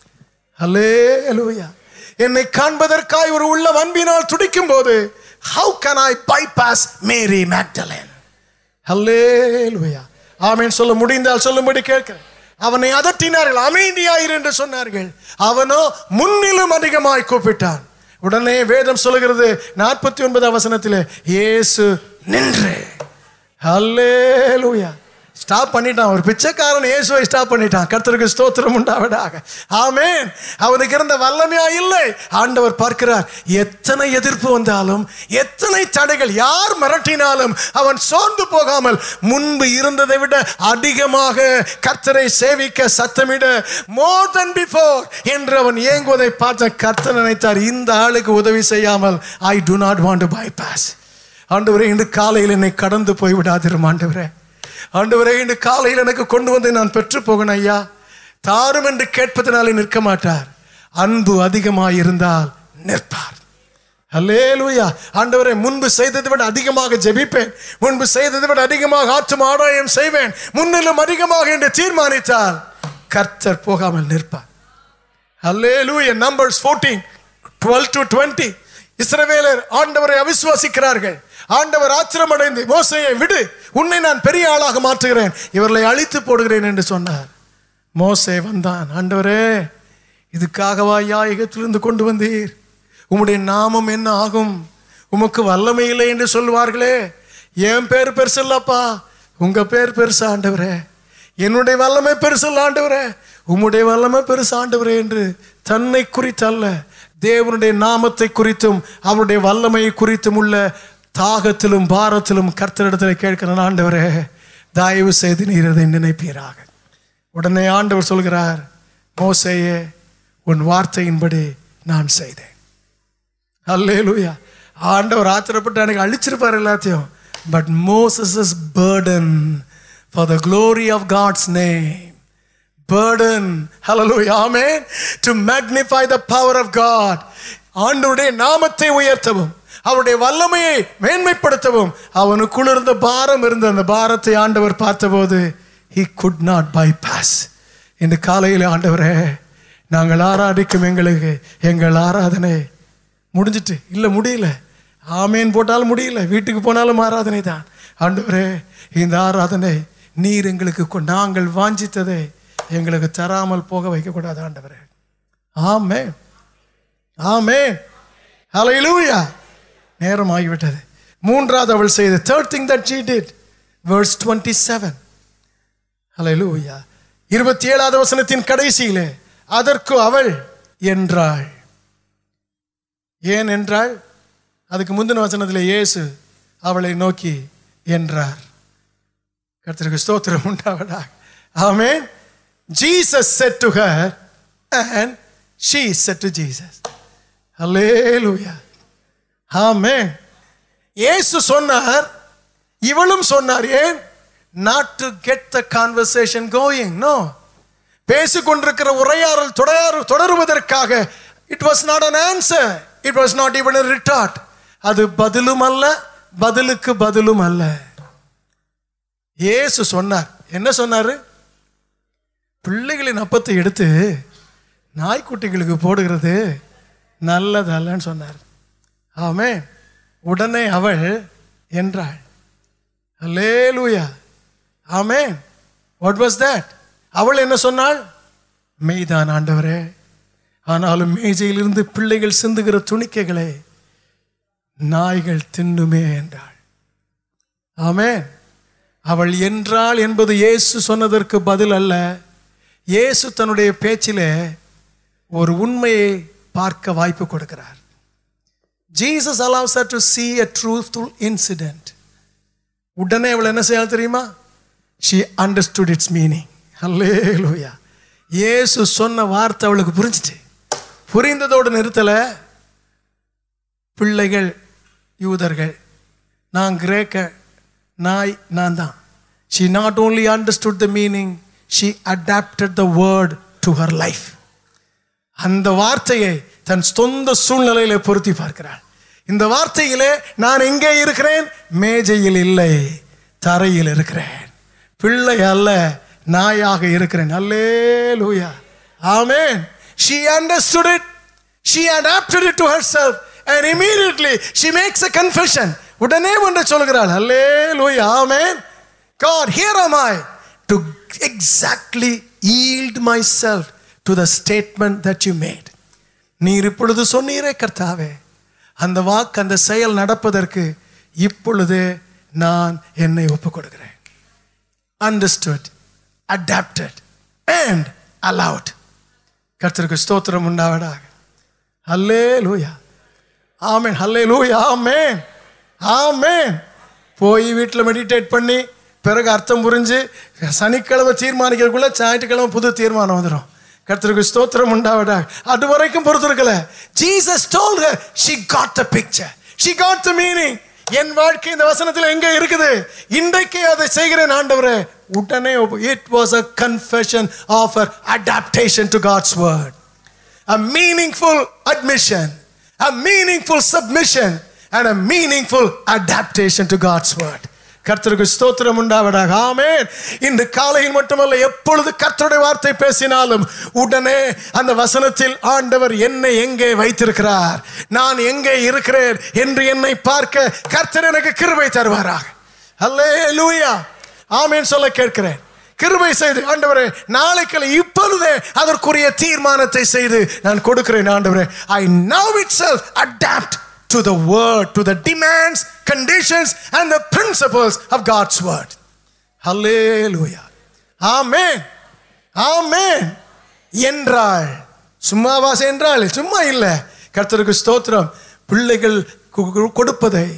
[SPEAKER 1] ஹல்லேலூயா. என்னை காண்பதற்காய் ஒரு உள்ள அன்பினால் துடிக்கும் போது how can I bypass Mary Magdalene? ஹல்லேலூயா. ஆமென். சொல்ல முடிந்தால் சொல்லும்படி கேட்கிறேன். அவனை அதட்டினார்கள், அமைதியாயிரு என்று சொன்னார்கள். அவனோ முன்னிலும் அதிகமாய் கூப்பிட்டான். உடனே வேதம் சொல்லுகிறது நாற்பத்தி ஒன்பதாம் வசனத்திலே, இயேசு நின்று, ஹல்லேலூயா, ஸ்டாப் பண்ணிட்டான். ஒரு பிச்சைக்காரன் இயேசுவை ஸ்டாப் பண்ணிட்டான். கர்த்தருக்கு ஸ்தோத்திரம் உண்டாவதாக. ஆமென். அவனுக்கு இருந்த வல்லமையா இல்லை. ஆண்டவர் பார்க்கிறார், எத்தனை எதிர்ப்பு வந்தாலும், எத்தனை தடைகள், யார் மிரட்டினாலும் அவன் சோர்ந்து போகாமல் முன்பு இருந்ததை விட அதிகமாக கர்த்தரை சேவிக்க சத்தமிட more than before என்று அவன் ஏங்குவதை பார்த்த கர்த்தர் நினைத்தார், இந்த ஆளுக்கு உதவி செய்யாமல் I do not want to bypass. ஆண்டவரே, இன்று காலையில் என்னை கடந்து போய் விடாதிரும் ஆண்டவரே. ஆண்டவரே, இன்று காலையில் எனக்கு கொண்டு வந்து நான் பெற்று போகணும் ஐயா. தாரும் என்று கேட்பதனாலே நிற்க மாட்டார். அன்பு அதிகமாக இருந்தால் நிற்பார். அல்லேலூயா. ஆண்டவரே, முன்பு செய்ததை விட அதிகமாக ஜெபிப்பேன், முன்பு செய்ததை விட அதிகமாக ஆத்தும ஆதாயம் செய்வேன், முன்னிலும் அதிகமாக என்று தீர்மானித்தால் கர்த்தர் போகாமல் நிற்பார். அல்லேலூயா. Numbers fourteen twelve to twenty. இஸ்ரவேலர் ஆண்டவரை அவிசுவாசிக்கிறார்கள். ஆண்டவர் ஆத்திரமடைந்து, மோசேயை விடு, உன்னை நான் பெரிய ஆளாக மாற்றுகிறேன், இவர்களை அழித்து போடுகிறேன் என்று சொன்னார். மோசே வந்தான். ஆண்டவரே, இதுக்காகவா ஐயா எகிப்திலிருந்து கொண்டு வந்தீர்? உம்முடைய நாமம் என்ன ஆகும்? உமக்கு வல்லமை இல்லை என்று சொல்வார்களே. என் பேர் பெருசு இல்லப்பா, உங்க பேர் பெருசு ஆண்டவரே. என்னுடைய வல்லமை பெருசு இல்ல ஆண்டவரே, உம்முடைய வல்லமை பெருசு ஆண்டவரே என்று தன்னை குறித்தல்ல, தேவனுடைய நாமத்தை குறித்தும் அவருடைய வல்லமையை குறித்தும் உள்ள தாகத்திலும் பாரத்திலும் கர்த்தரிடத்தில் கேட்கிறேன். ஆண்டவரே, தயவு செய்து நீர் அதை நினைப்பீராக. உடனே ஆண்டவர் சொல்கிறார், மோசேயே, உன் வார்த்தையின்படி நான் செய்தேன். அல்லேலூயா. ஆண்டவர் ஆத்திரப்பட்டு எனக்கு அழிச்சிருப்பார் எல்லாத்தையும். But Moses burden for the glory of God's name. Burden, hallelujah, amen, to magnify the power of God. ஆண்டவருடைய நாமத்தை உயர்த்தவும், அவருடைய வல்லமையை மேன்மைப்படுத்தவும் அவனுக்குள் இருந்த பாரம் இருந்த அந்த பாரத்தை ஆண்டவர் பார்த்தபோது he could not bypass. இந்த காலையில் ஆண்டவரே, நாங்கள் ஆராதிக்கும் எங்களுக்கு எங்கள் ஆராதனை முடிஞ்சிட்டு இல்லை, முடியல, ஆமேன் போட்டாலும் முடியல, வீட்டுக்கு போனாலும் ஆராதனை தான். ஆண்டவரே, இந்த ஆராதனை நீர் எங்களுக்கு நாங்கள் வாஞ்சித்ததை எங்களுக்கு தராமல் போக வைக்கக்கூடாது ஆண்டவரே. ஆமென், ஆமென், ஹல்லேலூயா. நேரம் ஆகிவிட்டது. மூன்றாவது அவள் செய்த, third thing that she did, verse twenty-seven. ஹல்லேலூயா. இருபத்தி ஏழாவது வசனத்தின் கடைசியிலே, அதற்கு அவள் என்றாள். ஏன் என்றாள்? அதுக்கு முந்தின வசனத்தில் இயேசு அவளை நோக்கி என்றார். கர்த்தருக்கு ஸ்தோத்திரம் உண்டாவதாக. ஆமென். Jesus said to her and she said to Jesus. Hallelujah. Amen. இயேசு சொன்னார், இவளும் சொன்னார். ஏன்? not to get the conversation going. No. பேசிக்கொண்டிருக்கிற உரையாடல் தொடருவதற்காக. It was not an answer. It was not even a retort. அது பதிலும் அல்ல, பதிலுக்கு பதிலும் அல்ல. இயேசு சொன்னார். என்ன சொன்னாரு? பிள்ளைகளின் அப்பத்தை எடுத்து நாய்க்குட்டிகளுக்கு போடுகிறது நல்லதல்லன்னு சொன்னார். ஆமென். உடனே அவள் என்றாள். அல்லேலூயா. ஆமென். What was that? அவள் என்ன சொன்னாள்? மெய்தான் ஆண்டவரே, ஆனாலும் மேஜையிலிருந்து பிள்ளைகள் சிந்துகிற துணிக்கைகளை நாய்கள் தின்னுமே என்றாள். ஆமென். அவள் என்றாள் என்பது இயேசு சொன்னதற்கு பதில் அல்ல. இயேசு தன்னுடைய பேச்சிலே ஒரு உண்மையை பார்க்க வாய்ப்பு கொடுக்கிறார். Jesus allows her to see a truthful incident. உடனே அவள் என்ன செய்ய தெரியுமா? She understood its meaning. Hallelujah. இயேசு சொன்ன வார்த்தை அவளுக்கு புரிஞ்சிச்சு. புரிந்ததோடு நிறுத்தல. பிள்ளைகள் யூதர்கள், நான் கிரேக்க, நாய் நான் தான். She not only understood the meaning, she adapted the word to her life. அந்த வார்த்தையை தன் சொந்த சூழ்நிலையிலே பொருத்தி பார்க்கிறாள். இந்த வார்த்தையிலே நான் எங்கே இருக்கிறேன்? மேஜையில் இல்லை, தரையில் இருக்கிறேன். பிள்ளை அல்ல, நாயாக இருக்கிறேன். அல்லேலூயா. ஆமென். She understood it. She adapted it to herself and immediately she makes a confession. உடனே ஒன்று சொல்கிறாள். அல்லேலூயா. ஆமென். God, here am I to exactly yield myself to the statement that you made. நீர் இப்பொழுது சொன்னீரே கர்த்தாவே, அந்த வாக்கு, அந்த செயல் நடப்பதற்கு இப்பொழுதே நான் என்னை ஒப்புக் கொடுக்கிறேன். understood, adapted and allowed. கர்த்தருக்கு ஸ்தோத்திரம் உண்டாவதாக. ஹல்லேலூயா. ஆமென். ஹல்லேலூயா. ஆமென். ஆமென். போய் வீட்டில் மெடிடேட் பண்ணி பிறகு அர்த்தம் புரிஞ்சு சனிக்கிழமை தீர்மானிக்கிறதுக்குள்ள ஞாயிற்றுக்கிழமை புது தீர்மானம் வந்துடும். கர்த்தருக்கு ஸ்தோத்திரம் உண்டாவதாக. அது வரைக்கும் பொறுத்திருக்கல. Jesus told her, she got the picture, she got the meaning. என் வாழ்க்கை இந்த வசனத்தில் எங்க இருக்குது, இன்றைக்கு அதை செய்கிறேன் ஆண்டவரே. உடனே it was a confession of her adaptation to God's word, a meaningful admission, a meaningful submission and a meaningful adaptation to God's word. கர்த்தருக்கு ஸ்தோத்திரம் உண்டாவதாக. ஆமென். இந்த காலையில் மட்டுமல்ல, எப்பொழுது கர்த்தருடைய வார்த்தை பேசினாலும் உடனே அந்த வசனத்தில் ஆண்டவர் என்னை எங்கே வைத்திருக்கிறார், நான் எங்கே இருக்கிறேன் என்று என்னை பார்க்க கர்த்தர் எனக்கு கிருபை தருவாராக. அல்லேலூயா. ஆமென் சொல்ல கேட்கிறேன். கிருபை செய்து ஆண்டவரே நாளைக்கு இப்பொழுதே அதற்குரிய தீர்மானத்தை செய்து நான் கொடுக்கிறேன் ஆண்டவரே. I now itself adapt to the word, to the demands, conditions and the principles of God's word. Hallelujah. Amen. Amen. என்றாள். சும்மாவா என்றாள்? சும்மா இல்லை. கர்த்தருக்கு ஸ்தோத்திரம். பிள்ளைகள் கொடுப்பதை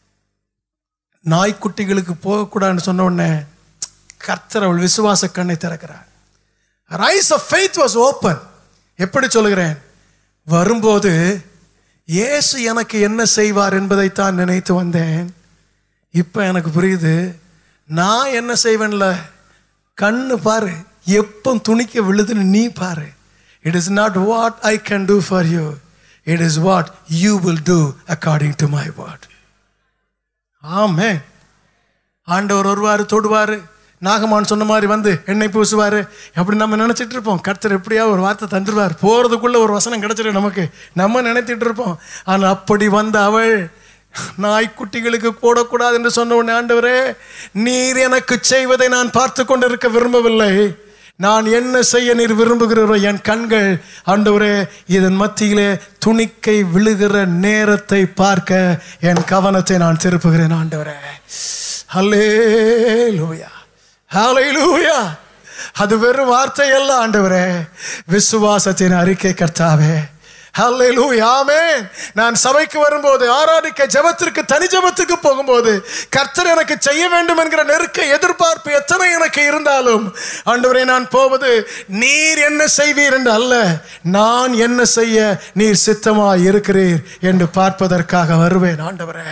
[SPEAKER 1] நாய்க்குட்டிகளுக்கு போகக்கூடாதுன்னு சொன்ன உடனே கர்த்தர் அவள் விசுவாச கண்ணை திறக்கிறார். Eyes of faith was open. எப்படி சொல்லுகிறேன், வரும்போது இயேசு எனக்கு என்ன செய்வார் என்பதைத்தான் நினைத்து வந்தேன். இப்போ எனக்கு புரியுது, நான் என்ன செய்வேன்ல, கண்ணு பாரு, எப்போ துணிக்க விழுதுன்னு நீ பாரு. It is not what I can do for you, it is what you will do according to my word. ஆமென். ஆண்டவர் வருவார், தொடுவார், நாகமான் சொன்ன மாதிரி வந்து எண்ணெய் பூசுவார். அப்படி நம்ம நினச்சிட்டு இருப்போம். கர்த்தர் எப்படியா ஒரு வார்த்தை தந்துடுவார், போகிறதுக்குள்ள ஒரு வசனம் கிடைச்சிடும் நமக்கு, நம்ம நினைத்திட்டு இருப்போம். ஆனால் அப்படி வந்த அவள் நாய்க்குட்டிகளுக்கு போடக்கூடாது என்று சொன்ன உடனே, ஆண்டவரே நீர் எனக்கு செய்வதை நான் பார்த்து கொண்டு இருக்க விரும்பவில்லை, நான் என்ன செய்ய நீர் விரும்புகிறோ என் கண்கள் ஆண்டவரே இதன் மத்தியிலே துணிக்கை விழுகிற நேரத்தை பார்க்க என் கவனத்தை நான் திருப்புகிறேன் ஆண்டவரே. ஹல்லேலூயா. ஹல்லேலூயா. அது வெறும் வார்த்தை அல்ல ஆண்டவரே, விசுவாசத்தின் அறிக்கை கர்த்தாவே. ஹல்லேலூயா. ஆமென். நான் சபைக்கு வரும்போது, ஆராதிக்க, ஜெபத்திற்கு, தனி ஜெபத்துக்கு போகும்போது கர்த்தர் எனக்கு செய்ய வேண்டும் என்கிற நெருக்க எதிர்பார்ப்பு எத்தனை எனக்கு இருந்தாலும் ஆண்டவரே நான் போவது நீர் என்ன செய்வீர் என்று அல்ல, நான் என்ன செய்ய நீர் சித்தமாய் இருக்கிறீர் என்று பார்ப்பதற்காக வருவேன் ஆண்டவரே.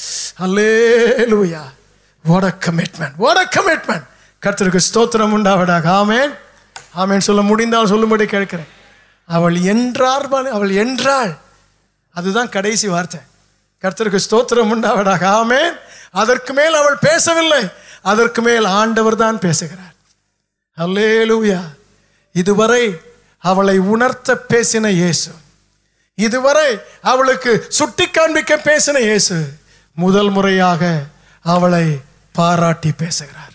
[SPEAKER 1] ஹல்லேலூயா. What a commitment. What a commitment. கர்த்தருக்கு ஸ்தோத்திரம் உண்டாவதாக. ஆமென். ஆமென் சொல்ல முடிந்தால் சொல்லும்படி கேட்கிறேன். அவள் என்றார், அவள் என்றாள். அதுதான் கடைசி வார்த்தை. கர்த்தருக்கு ஸ்தோத்திரம் உண்டாவதாக. ஆமென். அதற்கு மேல் அவள் பேசவில்லை, அதற்கு மேல் ஆண்டவர் தான் பேசுகிறார். அல்லேலூயா. இதுவரை அவளை உணர்த்த பேசின இயேசு, இதுவரை அவளுக்கு சுட்டி காண்பிக்க பேசின இயேசு முதல் முறையாக அவளை பாராட்டி பேசுகிறார்.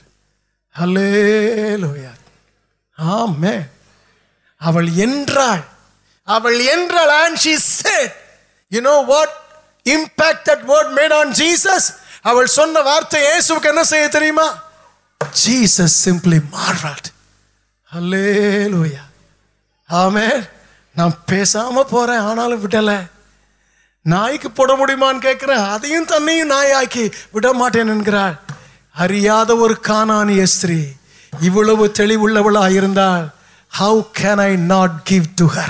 [SPEAKER 1] அல்லேலூயா. ஆமென். அவள் என்றாள், அவள் என்றாள். And she said, you know what impact that word made on Jesus? அவள் சொன்ன வார்த்தை இயேசுவுக்கு என்ன செய்ய தெரியுமா? Jesus simply marveled. Hallelujah. ஆமென். நான் பேசாம போறேன், ஆனாலும் விடல. நாய்க்கு போட முடியுமான்னு கேட்கிறேன், அதையும் தன்னையும் நாயாக்கி விட மாட்டேன் என்கிறாள். அறியாத ஒரு கானானிய ஸ்திரீ இவ்வளவு தெளிவுள்ளவளா இருந்தால், how can I not give to her?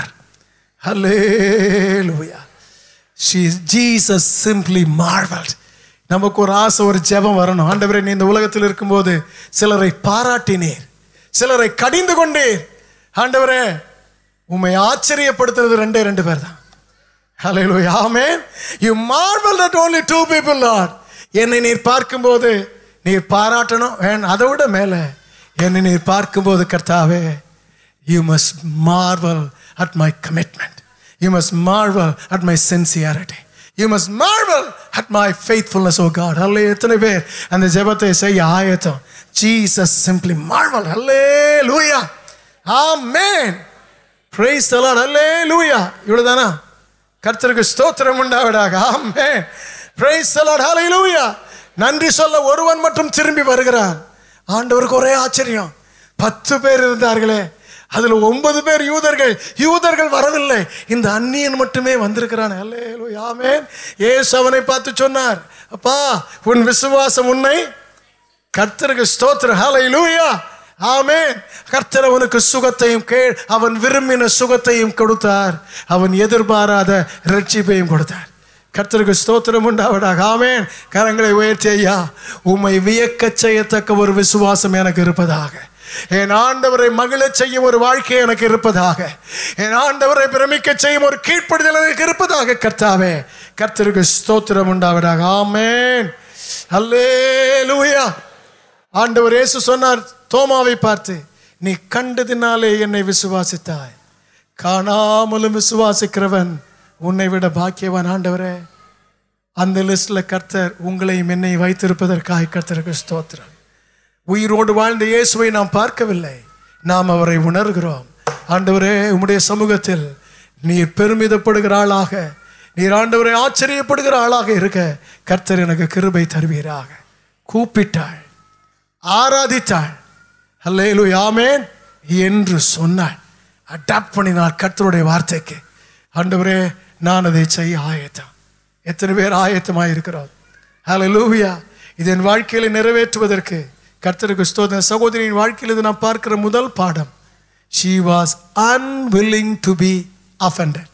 [SPEAKER 1] Hallelujah. She, Jesus simply marveled. நமக்கு ஒரு ஆசை, ஒரு ஜெபம் வரணும். ஆண்டவரே நீ இந்த உலகத்தில் இருக்கும்போது சிலரை பாராட்டினீர், சிலரை கடிந்து கொண்டீர். ஆண்டவரே உம்மை ஆச்சரியப்படுத்துறது ரெண்டே ரெண்டு பேர் தான். Hallelujah. Amen. You marvel at only two people, Lord. என்னை நீர் பார்க்கும்போது நீர் பாராட்டணும், அதை விட மேல என்னை நீர் பார்க்கும்போது கர்த்தாவே, you must marvel at my commitment, you must marvel at my sincerity, you must marvel at my faithfulness, oh God. Hallelujah. எத்தனை பேர் அந்த ஜெபத்தை செய்ய ஆயத்தம்? Jesus simply marveled. Hallelujah. Amen. Praise the Lord. Hallelujah. இவ்வளவுதானா? கர்த்தருக்கு ஸ்தோத்திரம் உண்டாவதாக. ஆமென். Praise the Lord. Hallelujah. நன்றி சொல்ல ஒருவன் மட்டும் திரும்பி வருகிறான். ஆண்டவருக்கு ஒரே ஆச்சரியம். பத்து பேர் இருந்தார்களே, அதுல ஒன்பது பேர் யூதர்கள். யூதர்கள் வரவில்லை, இந்த அந்நியன் மட்டுமே வந்திருக்கிறான். அல்லேலூயா, ஆமென். இயேசு அவனை பார்த்து சொன்னார், அப்பா உன் விசுவாசம் உன்னை, கர்த்தருக்கு ஸ்தோத்திரம், ஹல்லேலூயா, ஆமென். கர்த்தர் அவனுக்கு சுகத்தையும் கேள், அவன் விரும்பின சுகத்தையும் கொடுத்தார், அவன் எதிர்பாராத ரட்சிப்பையும் கொடுத்தார். கர்த்தருக்கு ஸ்தோத்திரம் உண்டாவதாக, ஆமென். கரங்களை உயர்த்தி, ஐயா உம்மை வியக்க செய்யத்தக்க ஒரு விசுவாசம் எனக்கு இருப்பதாக, என் ஆண்டவரை மகிழ செய்யும் ஒரு வாழ்க்கை எனக்கு இருப்பதாக, என் ஆண்டவரை பிரமிக்க செய்யும் ஒரு கீழ்ப்படிதல் எனக்கு இருப்பதாக. கர்த்தாவே, கர்த்தருக்கு ஸ்தோத்திரம் உண்டாவதாக, ஆமென், அல்லேலூயா. ஆண்டவர் இயேசு சொன்னார் தோமாவை பார்த்து, நீ கண்டதினாலே என்னை விசுவாசித்தாய், காணாமலும் விசுவாசிக்கிறவன் உன்னை விட பாக்கியவான். ஆண்டவரே, அந்த லிஸ்ட்ல கர்த்தர் உங்களையும் என்னை வைத்திருப்பதற்காக கர்த்தருக்கு ஸ்தோத்திரம். உயிரோடு வாழ்ந்த இயேசுவை நாம் பார்க்கவில்லை, நாம் அவரை உணர்கிறோம். ஆண்டவரே, உம்முடைய சமூகத்தில் நீர் பெருமிதப்படுகிற ஆளாக, நீர் ஆண்டவரை ஆச்சரியப்படுகிற ஆளாக இருக்க கர்த்தர் எனக்கு கிருபை தருவீராக. கூப்பிட்டாள், ஆராதித்தாள், அல்லேலூயா, ஆமென் என்று சொன்னாள், அடாப்ட் பண்ணினாள் கர்த்தருடைய வார்த்தைக்கு. ஆண்டவரே, நான் அதை செய்ய ஆயத்தம். எத்தனை பேர் ஆயத்தமாக இருக்கிறோம்? அல்லேலூயா. இதன் வாழ்க்கையில் நிறைவேற்றுவதற்கு கர்த்தருக்கு ஸ்தோத்திரம். சகோதரியின் வாழ்க்கையில் இது நாம் பார்க்கிற முதல் பாடம், she was unwilling to be offended.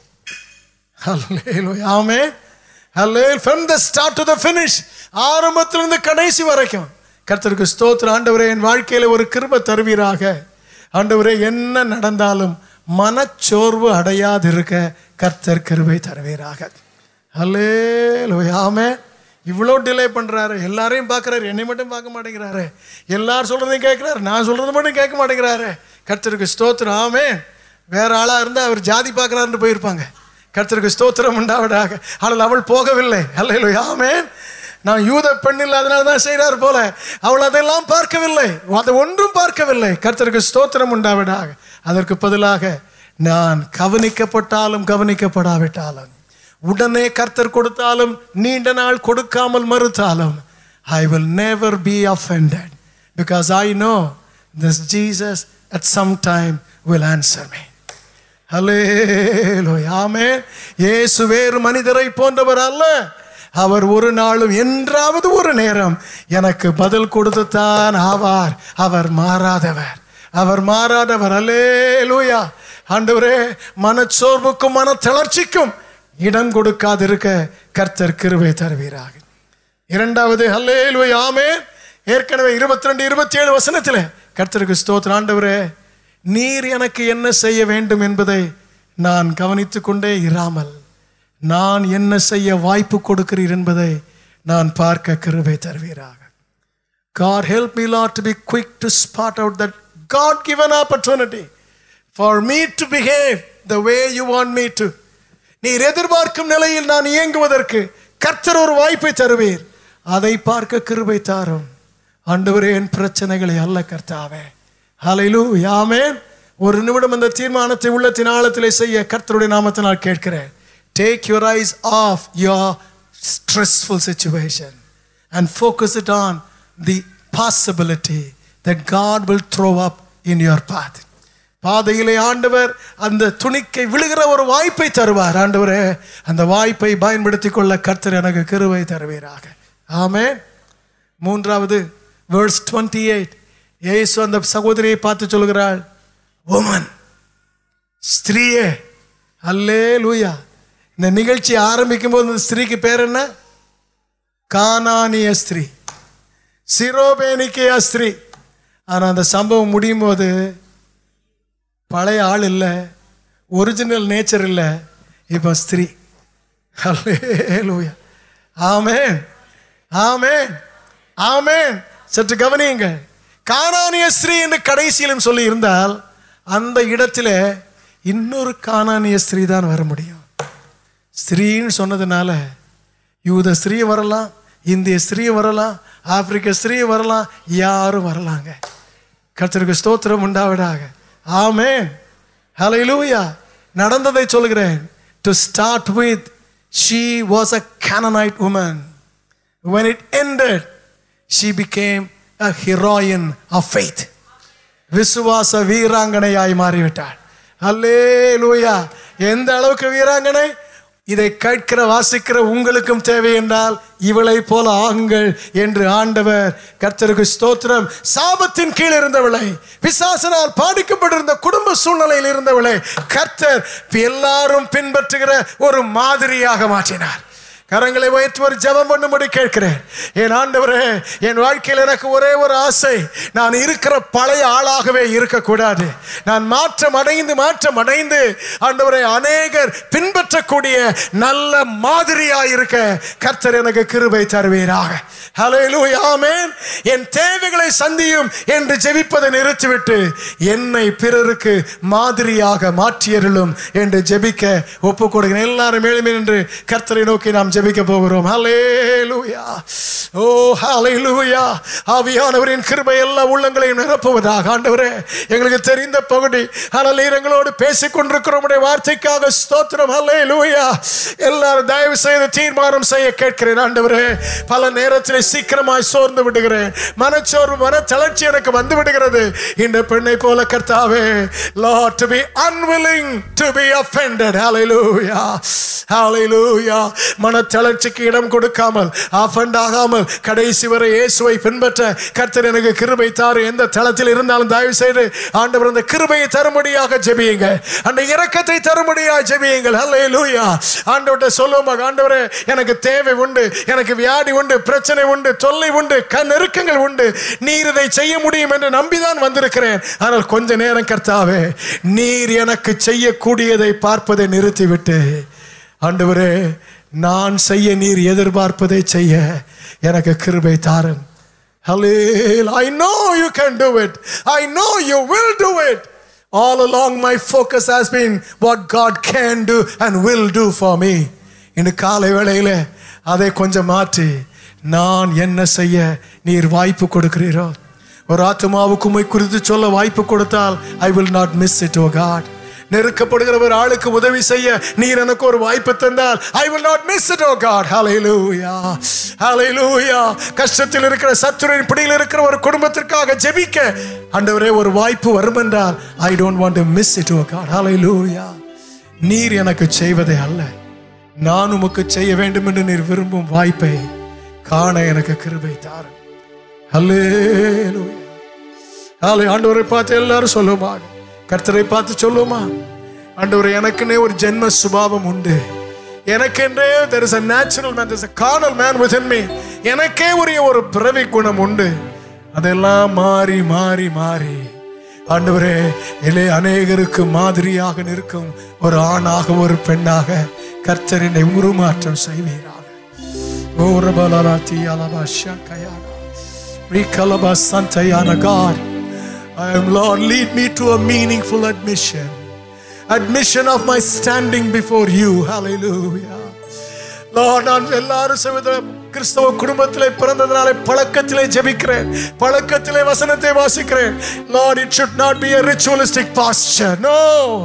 [SPEAKER 1] Hallelujah, amen, hallelujah. From the start to the finish, ஆரம்பத்திலிருந்து கடைசி வரைக்கும் கர்த்தருக்கு ஸ்தோத்திரம். ஆண்டவரே, என் வாழ்க்கையில் ஒரு கிருபை தருவீராக. ஆண்டவரே, என்ன நடந்தாலும் மனச்சோர்வு அடையாதிருக்க கர்த்தர் கிருபை தருவீராக. ஹல்லேலூயா, ஆமென். இவ்வளோ டிலே பண்ணுறாரு, எல்லாரையும் பார்க்குறாரு, என்னை மட்டும் பார்க்க மாட்டேங்கிறாரு, எல்லாரும் சொல்கிறதையும் கேட்குறாரு, நான் சொல்கிறது மட்டும் கேட்க மாட்டேங்கிறாரு. கர்த்தருக்கு ஸ்தோத்திரம், ஆமென். வேற ஆளாக இருந்தால் அவர் ஜாதி பார்க்குறாருன்னு போயிருப்பாங்க. கர்த்தருக்கு ஸ்தோத்திரம் உண்டாவதாக. ஆனால் அவள் போகவில்லை. ஹல்லேலூயா, ஆமென். நான் யூத பெண் இல்லை, அதனால தான் செய்கிறார் போல. அவள் அதெல்லாம் பார்க்கவில்லை, அதை ஒன்றும் பார்க்கவில்லை. கர்த்தருக்கு ஸ்தோத்திரம் உண்டாவதாக. அதற்கு பதிலாக நான் கவனிக்கப்பட்டாலும் கவனிக்கப்படாவிட்டாலும், உடனே கர்த்தர் கொடுத்தாலும் நீண்ட நாள் கொடுக்காமல் மறுத்தாலும், I will never be offended because I know this Jesus at some time will answer me. Hallelujah, amen. இயேசு வேறு மனிதரை போன்றவர் அல்ல. அவர் ஒரு நாளும் என்றாவது ஒரு நேரம் எனக்கு பதில் கொடுத்துத்தான் ஆவார். அவர் மாறாதவர், அவர் மாறாதவர். அல்லேலூயா. ஆண்டவரே, மனச்சோர்வுக்கும் மன தளர்ச்சிக்கும் இடம் கொடுக்காதிருக்க கர்த்தர் கிருபை தருவீராக. இரண்டாவது, அல்லேலூயா, ஆமென். ஏற்கனவே இருபத்தி ரெண்டு இருபத்தி ஏழு வசனத்தில் கர்த்தருக்கு ஸ்தோத்திரம். ஆண்டவரே, நீர் எனக்கு என்ன செய்ய வேண்டும் என்பதை நான் கவனித்து கொண்டே இராமல், நான் என்ன செய்ய வாய்ப்பு கொடுக்கிறீர் என்பதை நான் பார்க்க கிருபை தருவீராக. God help me, Lord, to be quick to spot out that God given opportunity for me to behave the way you want me to. நீர் எதிர்பார்க்கும் நிலையில் நான் இயங்குவதற்கு கர்த்தர் ஒரு வாய்ப்பை தருவீர், அதை பார்க்க கிருபை தாரும். ஆண்டவரே, என் பிரச்சனைகளை அல்ல கர்த்தாவே. ஹல்லேலூயா, ஆமென். ஒரு நிமிடம் அந்த தீர்மானத்தை உள்ளத்தின் ஆழத்திலே செய்ய கர்த்தருடைய நாமத்தினால் கேட்கிறேன். Take your eyes off your stressful situation and focus it on the possibility that God will throw up in your path. பாதையிலே ஆண்டவர் அந்த துணிக்கை விழுகிற ஒரு வாய்ப்பை தருவார். ஆண்டவரே, அந்த வாய்ப்பை பயன்படுத்தி கொள்ள கர்த்தர் எனக்கு கிருபை தருவீராக. ஆமென். மூன்றாவது, verse twenty-eight, இயேசு அந்த சகோதரியை பார்த்து சொல்கிறாள், woman, ஸ்திரீயே. அல்லேலூயா. இந்த நிகழ்ச்சி ஆரம்பிக்கும் போது இந்த ஸ்திரீக்கு பேர் என்ன? கானானிய ஸ்திரீ, சிரோபேனிக்கிய ஸ்திரீ. ஆனால் அந்த சம்பவம் முடியும் போது பழைய ஆள் இல்லை, ஒரிஜினல் நேச்சர் இல்லை, இப்போ ஸ்திரீ. ஹல்லேலூயா, ஆமென், ஆமென், ஆமென். சற்று கவனியுங்க. கானானிய ஸ்திரீ என்று கடைசியிலும் சொல்லி இருந்தால் அந்த இடத்துல இன்னொரு கானானிய ஸ்திரீ தான் வர முடியும். ஸ்திரீன்னு சொன்னதுனால யூத ஸ்திரீ வரலாம், இந்திய ஸ்திரீ வரலாம், ஆப்பிரிக்க ஸ்திரீ வரலாம், யாரும் வரலாங்க. கர்த்தருக்கு ஸ்தோத்திரம் உண்டாவதாக. ஆமென், ஹல்லேலூயா. நடந்ததை சொல்கிறேன். To start with, she was a Canaanite woman. When it ended, she became a heroine of faith. விசுவாச வீராங்கனையாய் மாறிவிட்டாள். அல்லேலூயா. எந்த அளவுக்கு வீராங்கனை? இதை கேட்கிற வாசிக்கிற உங்களுக்கும் தேவை என்றால் இவளை போல ஆகுங்கள் என்று ஆண்டவர். கர்த்தருக்கு ஸ்தோத்திரம். சாபத்தின் கீழ் இருந்தவளை, பிசாசனால் பாதிக்கப்பட்டிருந்த குடும்ப சூழ்நிலையில் இருந்தவளை கர்த்தர் எல்லாரும் பின்பற்றுகிற ஒரு மாதிரியாக மாற்றினார். கரங்களை வைத்து ஒரு ஜெபம் பண்ணும்படி கேட்கிறேன். என் ஆண்டவரே, என் வாழ்க்கையில் எனக்கு ஒரே ஒரு ஆசை, நான் இருக்கிற பழைய ஆளாகவே இருக்கக்கூடாது. நான் மாற்றம் அடைந்து மாற்றம் அடைந்து ஆண்டவரே அநேகர் பின்பற்றக்கூடிய நல்ல மாதிரியாக இருக்க கர்த்தர் எனக்கு கிருபை தருவீராக. ஹல்லேலூயா, ஆமென். என் தேவைகளை சந்தியும் என்று ஜெபிப்பதை நிறுத்திவிட்டு என்னை பிறருக்கு மாதிரியாக மாற்றியருளும் என்று ஜெபிக்க ஒப்பு கொடுக்கிறேன். எல்லாரும் எழுமே என்று கர்த்தரை நோக்கி நாம் ஜெபிக்க போகிறோம். ஹல்லேலூயா, ஓ ஹல்லேலூயா. ஆவியானவரின் கிருபை எல்லா உள்ளங்களையும் நிரப்புவதாக. ஆண்டவரே, எங்களுக்கு தெரிந்த பகுதி ஆனால் எங்களோடு பேசிக் கொண்டிருக்கிறோம். வார்த்தைக்காக ஸ்தோத்திரம். ஹல்லேலூயா. எல்லாரும் தயவு செய்து தீர்மானம் செய்ய கேட்கிறேன். ஆண்டவரே, பல நேரத்தில் சீக்கிரமாய் சோர்ந்து விடுகிறேன். மனச்சோர்வு, மன தளர்ச்சி எனக்கு வந்து விடுகிறது. இந்த பெண்ணை போல கர்த்தாவே, Lord, to be unwilling to be offended. Hallelujah, hallelujah. மன தளர்ச்சிக்கு இடம் கொடுக்காமல், ஆஃபண்ட் ஆகாமல் கடைசி வரை இயேசுவை பின்பற்ற கர்த்தர் எனக்கு கிருபை தாரு. எந்த தளத்தில் இருந்தாலும் தயவு செய்து ஆண்டவர் அந்த கிருபையை தரும்படியாக ஜெபியுங்க. அந்த இரக்கத்தை தரும்படியாக ஜெபியுங்கள். ஹல்லேலூயா. ஆண்டவர்கிட்ட சொல்லுவோம், ஆண்டவரே, எனக்கு தேவை உண்டு, எனக்கு வியாதி உண்டு, பிரச்சனை உண்டு, தொல்லை உண்டு, நெருக்கங்கள் உண்டு. நீர் இதை செய்ய முடியும் என்று நம்பிதான் வந்திருக்கிறேன். ஆனால் கொஞ்ச நேரம் கர்த்தாவே, நீர் எனக்கு செய்யக்கூடியதை பார்ப்பதை நிறுத்திவிட்டு ஆண்டவரே, நான் செய்ய நீர் எதிர்பார்ப்பதை செய்ய எனக்கு கிருபை தாரும். Hallelujah. I know you can do it. I know you will do it. All along my focus has been what God can do and will do for me. இந்த காலை வேளையிலே அதை கொஞ்சம் மாற்றி நான் என்ன செய்ய நீர் வாய்ப்பு கொடுக்கிறீரோ. ஒரு ஆத்துமாவுக்கு உம்மை குறித்து சொல்ல வாய்ப்பு கொடுத்தால் I will not miss it, oh God. நெருக்கப்படுகிற ஒரு ஆளுக்கு உதவி செய்ய நீர் எனக்கு ஒரு வாய்ப்பு தந்தால் I will not miss it, oh God. Hallelujah, hallelujah. கஷ்டத்தில் இருக்கிற, சத்துருவின் பிடியில் இருக்கிற ஒரு குடும்பத்திற்காக ஜெபிக்க ஆண்டவரே ஒரு வாய்ப்பு வரும் என்றால் I don't want to miss it, oh God. Hallelujah. நீர் எனக்கு செய்வதே அல்ல, நான் உமக்கு செய்ய வேண்டும் என்று நீர் விரும்பும் வாய்ப்பை காண எனக்கு கிருபை தாரும். ஹல்லேலூயா. ஹல்லே. ஆண்டவரை பார்த்து எல்லாரும் சொல்லுமா, கர்த்தரை பார்த்து சொல்லுமா, ஆண்டவரே, எனக்குன்னே ஒரு ஜென்ம சுபாவம் உண்டு. எனக்கென்றே there is a natural man, there is a carnal man within me. எனக்கே உரிய ஒரு பிறவி குணம் உண்டு. அதெல்லாம் மாறி மாறி மாறி ஆண்டவரே, இலே அநேகருக்கு மாதிரியாக நிற்கும் ஒரு ஆணாக ஒரு பெண்ணாக கர்த்தர் என்னை உருமாற்றம் செய்வீராக. ஓ ரபலாலாத்தி அலபாஷா கயானா ரிகலபா சந்தயானா. God, I am Lord, lead me to a meaningful admission. Admission of my standing before you. Hallelujah. Lord, நான் எல்லாரும் செய்த கிறிஸ்தவ குடும்பத்திலே பிறந்ததனாலே பழக்கத்திலே ஜெபிக்கிறேன், பழக்கத்திலே வசனத்தை வாசிக்கிறேன். Lord, it should not be a ritualistic posture. No.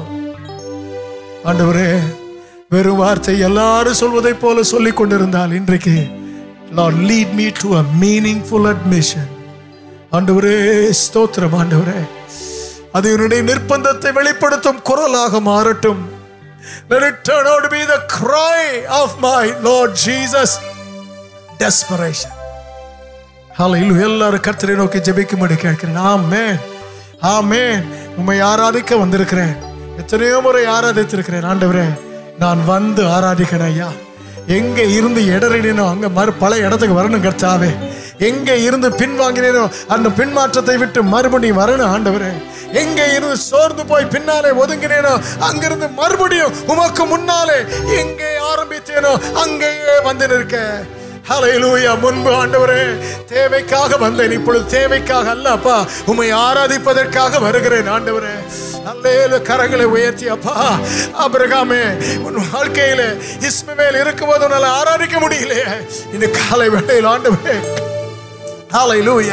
[SPEAKER 1] ஆண்டவரே, வெறும் வார்த்தை எல்லாரும் சொல்வதை போல சொல்லிக் கொண்டிருந்தால் இன்றைக்கு Lord, lead me to a meaningful admission. ஆண்டவரே ஸ்தோத்திரம். ஆண்டவரே, அது என்னுடைய நிர்பந்தத்தை வெளிப்படுத்தும் குரலாக மாறட்டும். Let it turn out to be the cry of my Lord Jesus desperation. Hallelujah. எல்லாரும் கர்த்தரை நோக்கி ஜெபிக்கும்படி கேட்கிறேன். ஆமென், ஆமென். உம்மை ஆராதிக்க வந்திருக்கிறேன். எத்தனையோ முறை ஆராதித்திருக்கிறேன். ஆண்டவரே, நான் வந்து ஆராதிக்கிறேன் ஐயா. எங்கே இருந்து இடறினோ அங்கே மறு பல இடத்துக்கு வரணும் கர்த்தாவே. எங்கே இருந்து பின்வாங்கினேனோ அந்த பின்மாற்றத்தை விட்டு மறுபடியும் வரணும் ஆண்டவரே. எங்கே இருந்து சோர்ந்து போய் பின்னாலே ஒதுங்கினேனோ அங்கிருந்து மறுபடியும் உமக்கு முன்னாலே எங்கே ஆரம்பித்தேனோ அங்கேயே வந்து நிற்க. ஹல்லேலூயா. முன்பு ஆண்டவரே தேவைக்காக வந்தேன், இப்பொழுது தேவைக்காக அல்ல அப்பா, உம்மை ஆராதிப்பதற்காக வருகிறேன் ஆண்டவரே. அல்லேலூயா. கரங்களை உயர்த்தி அப்பா, ஆபிரகாமே உன் வாழ்க்கையில இஸ்மவேல் இருக்கும்போது உன்னால ஆராதிக்க முடியலையே, இந்த காலை வேளையில் ஆண்டவரே ஹல்லேலூயா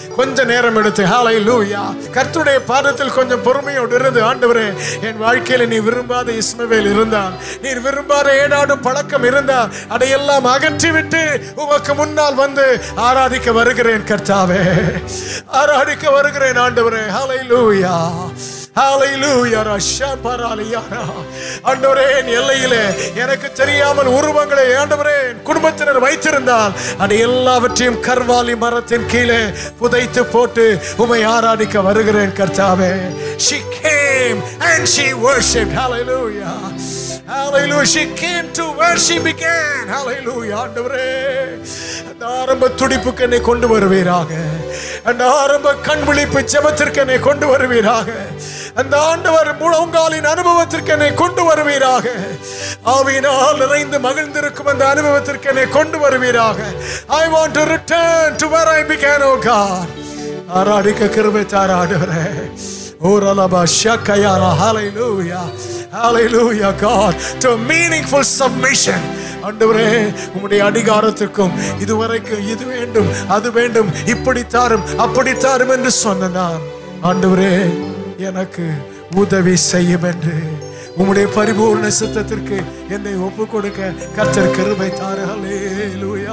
[SPEAKER 1] கொஞ்ச நேரம் எடுத்து ஹல்லேலூயா கர்த்தருடைய பாதத்தில் கொஞ்சம் பொறுமையோடு இருந்து, ஆண்டவரே என் வாழ்க்கையில நீ விரும்பாத இஸ்மவேல் இருந்தால், நீர் விரும்பாத ஏடாடும் பழக்கம் இருந்தால் அதையெல்லாம் அகற்றிவிட்டு உமக்கு முன்னால் வந்து ஆராதிக்க வருகிறேன் கர்த்தாவே, ஆராதிக்க வருகிறேன் ஆண்டவரே. ஹல்லேலூயா ஹல்லேலூயா ரஷபராலியா. ஆண்டவரே என் எல்லையிலே எனக்கு தெரியாமல் உருவங்களை ஆண்டவரே குடும்பத்தினர் வைத்திருந்தால் அதை எல்லாவற்றையும் கர்வாலி மரத்தின் கீழே புதைத்து போட்டு உம்மை ஆராதிக்க வருகிறேன் கர்த்தாவே. She came and she worshipped. Hallelujah. Hallelujah. She came to where she began. Hallelujah. ஆண்டவரே அந்த ஆரம்ப துடிப்புக்கு என்னை கொண்டு வருவீராக, அந்த ஆரம்ப கண் விழிப்பு ஜெபத்திற்கு என்னை கொண்டு வருவீராக, அந்த ஆண்டவர் முழங்காலின் அனுபவத்திற்கு என்னை கொண்டு வருவீராக, ஆவியினால் நிறைந்து மகிழ்ந்திருக்கும் அந்த அனுபவத்திற்கு என்னை கொண்டு வருவீராக. I want to return to where I began, oh God. ஆராதிக்க கிருபை தார் ஆண்டவரே. ஓரலபா ஷக்கயாரா. Hallelujah. Hallelujah God. To meaningful submission. ஆண்டவரே உம்முடைய அதிகாரத்திற்கும் இதுவரைக்கும் இது வேண்டும் அது வேண்டும் இப்படி தாரும் அப்படி தாரும் என்று சொன்ன நான், ஆண்டவரே எனக்கு உதவி செய்யும் என்று உம்முடைய பரிபூர்ண சித்தத்திற்கு என்னை ஒப்பு கொடுக்க கர்த்தர் கிருபை தாரு. ஹல்லேலூயா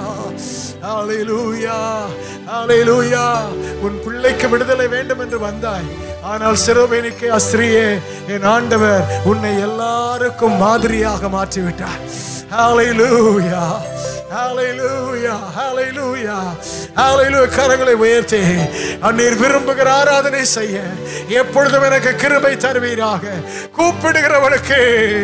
[SPEAKER 1] ஹல்லேலூயா ஹல்லேலூயா. உன் பிள்ளைக்கு விடுதலை வேண்டும் என்று வந்தாய், ஆனால் சிறுவனுக்கு அஸ்திரியே என் ஆண்டவர் உன்னை எல்லாருக்கும் மாதிரியாக மாற்றிவிட்டார். Hallelujah. Hallelujah. Hallelujah. Hallelujah. கரங்களை உயர்த்தி நீர் விரும்புகிற ஆராதனை செய்ய எப்பொழுதும் எனக்கு கிருபை தருவீராக. கூப்பிடுகிறவனுக்கு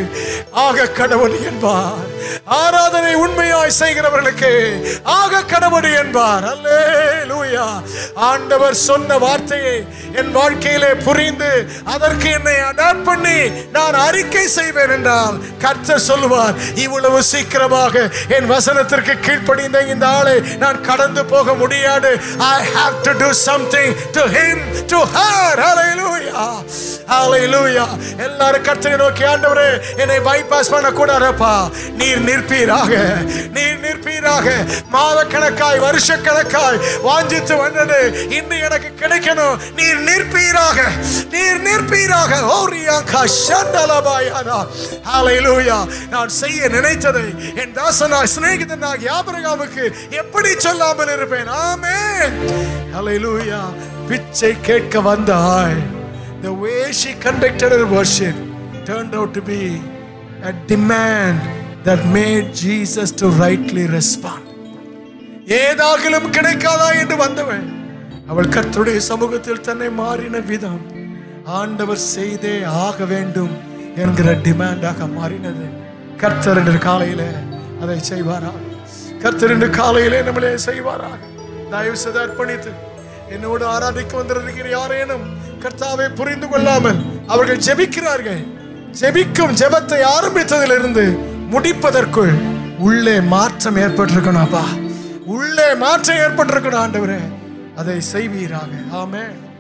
[SPEAKER 1] ஆக கடவுள் என்பார், ஆராதனை உண்மையாய் செய்கிறவர்களுக்கு ஆக கடவுள் என்பார். அல்லேலூயா. ஆண்டவர் சொன்ன வார்த்தையை என் வாழ்க்கையிலே புரிந்து அதற்கு என்னை அடாப்ட் பண்ணி நான் அறிக்கை செய்வேன் என்றால் கர்த்தர் சொல்லுவார், இவ்வளவு சீக்கிரமாக என் வசனத்திற்கு கீழ்ப்படிந்த இந்த ஆளை நான் கடந்து போக முடியாது. I have to do something to him, to her. Hallelujah. Hallelujah. எல்லாரும் கர்த்தரை நோக்கி, ஆண்டவரே என்னை பைபாஸ் பண்ண கூடாதப்பா, நீர் நிற்பீராக, நீர் நிற்பீராக. மாத கணக்காய் வருஷ கணக்காய் வாஞ்சித்து வந்தது இன்று எனக்கு கிடைக்கணும், நீர் நிற்பீராக, நீர் நிற்பீராக. ஓரியாங்கா ஷண்டலபாயானா. ஹல்லேலூயா. நான் செய்ய நினைத்ததை என் தாசனாய் சிநேகிதனாகிய ஆபிரகாமுக்கு எப்படி சொல்லாமல் இருப்பேன்? ஆமென். ஹல்லேலூயா. பிச்சை கேட்க வந்தாய். The way she conducted her worship turned out to be a demand that made Jesus to rightly respond. ஏதாகிலும் கிடைக்காதா என்று வந்தவள் அவள் கர்த்தருடைய சமூகத்தில் தன்னை மாறின விதம் ஆண்டவர் செய்தே ஆக வேண்டும் என்கிற டிமாண்டாக மாறினது. கர்த்தர் இன்று காலையிலே அதை செய்வாராக. கர்த்தர் இன்று காலையிலே நம்மளே செய்வாராக. தயவு செய்து அர்ப்பணித்து என்னோடு ஆராதிக்க வந்திருக்கிற யாரேனும் கர்த்தாவை புரிந்து கொள்ளாமல் அவர்கள் ஜெபிக்கிறார்கள். ஜெபிக்கும் ஜெபத்தை ஆரம்பித்ததிலிருந்து முடிப்பதற்குள் உள்ளே மாற்றம் ஏற்பட்டிருக்கணும். அப்பா உள்ளே மாற்றம் ஏற்பட்டிருக்கணும். ஆண்டவரே அதை செய்வீராக. ஆமென்.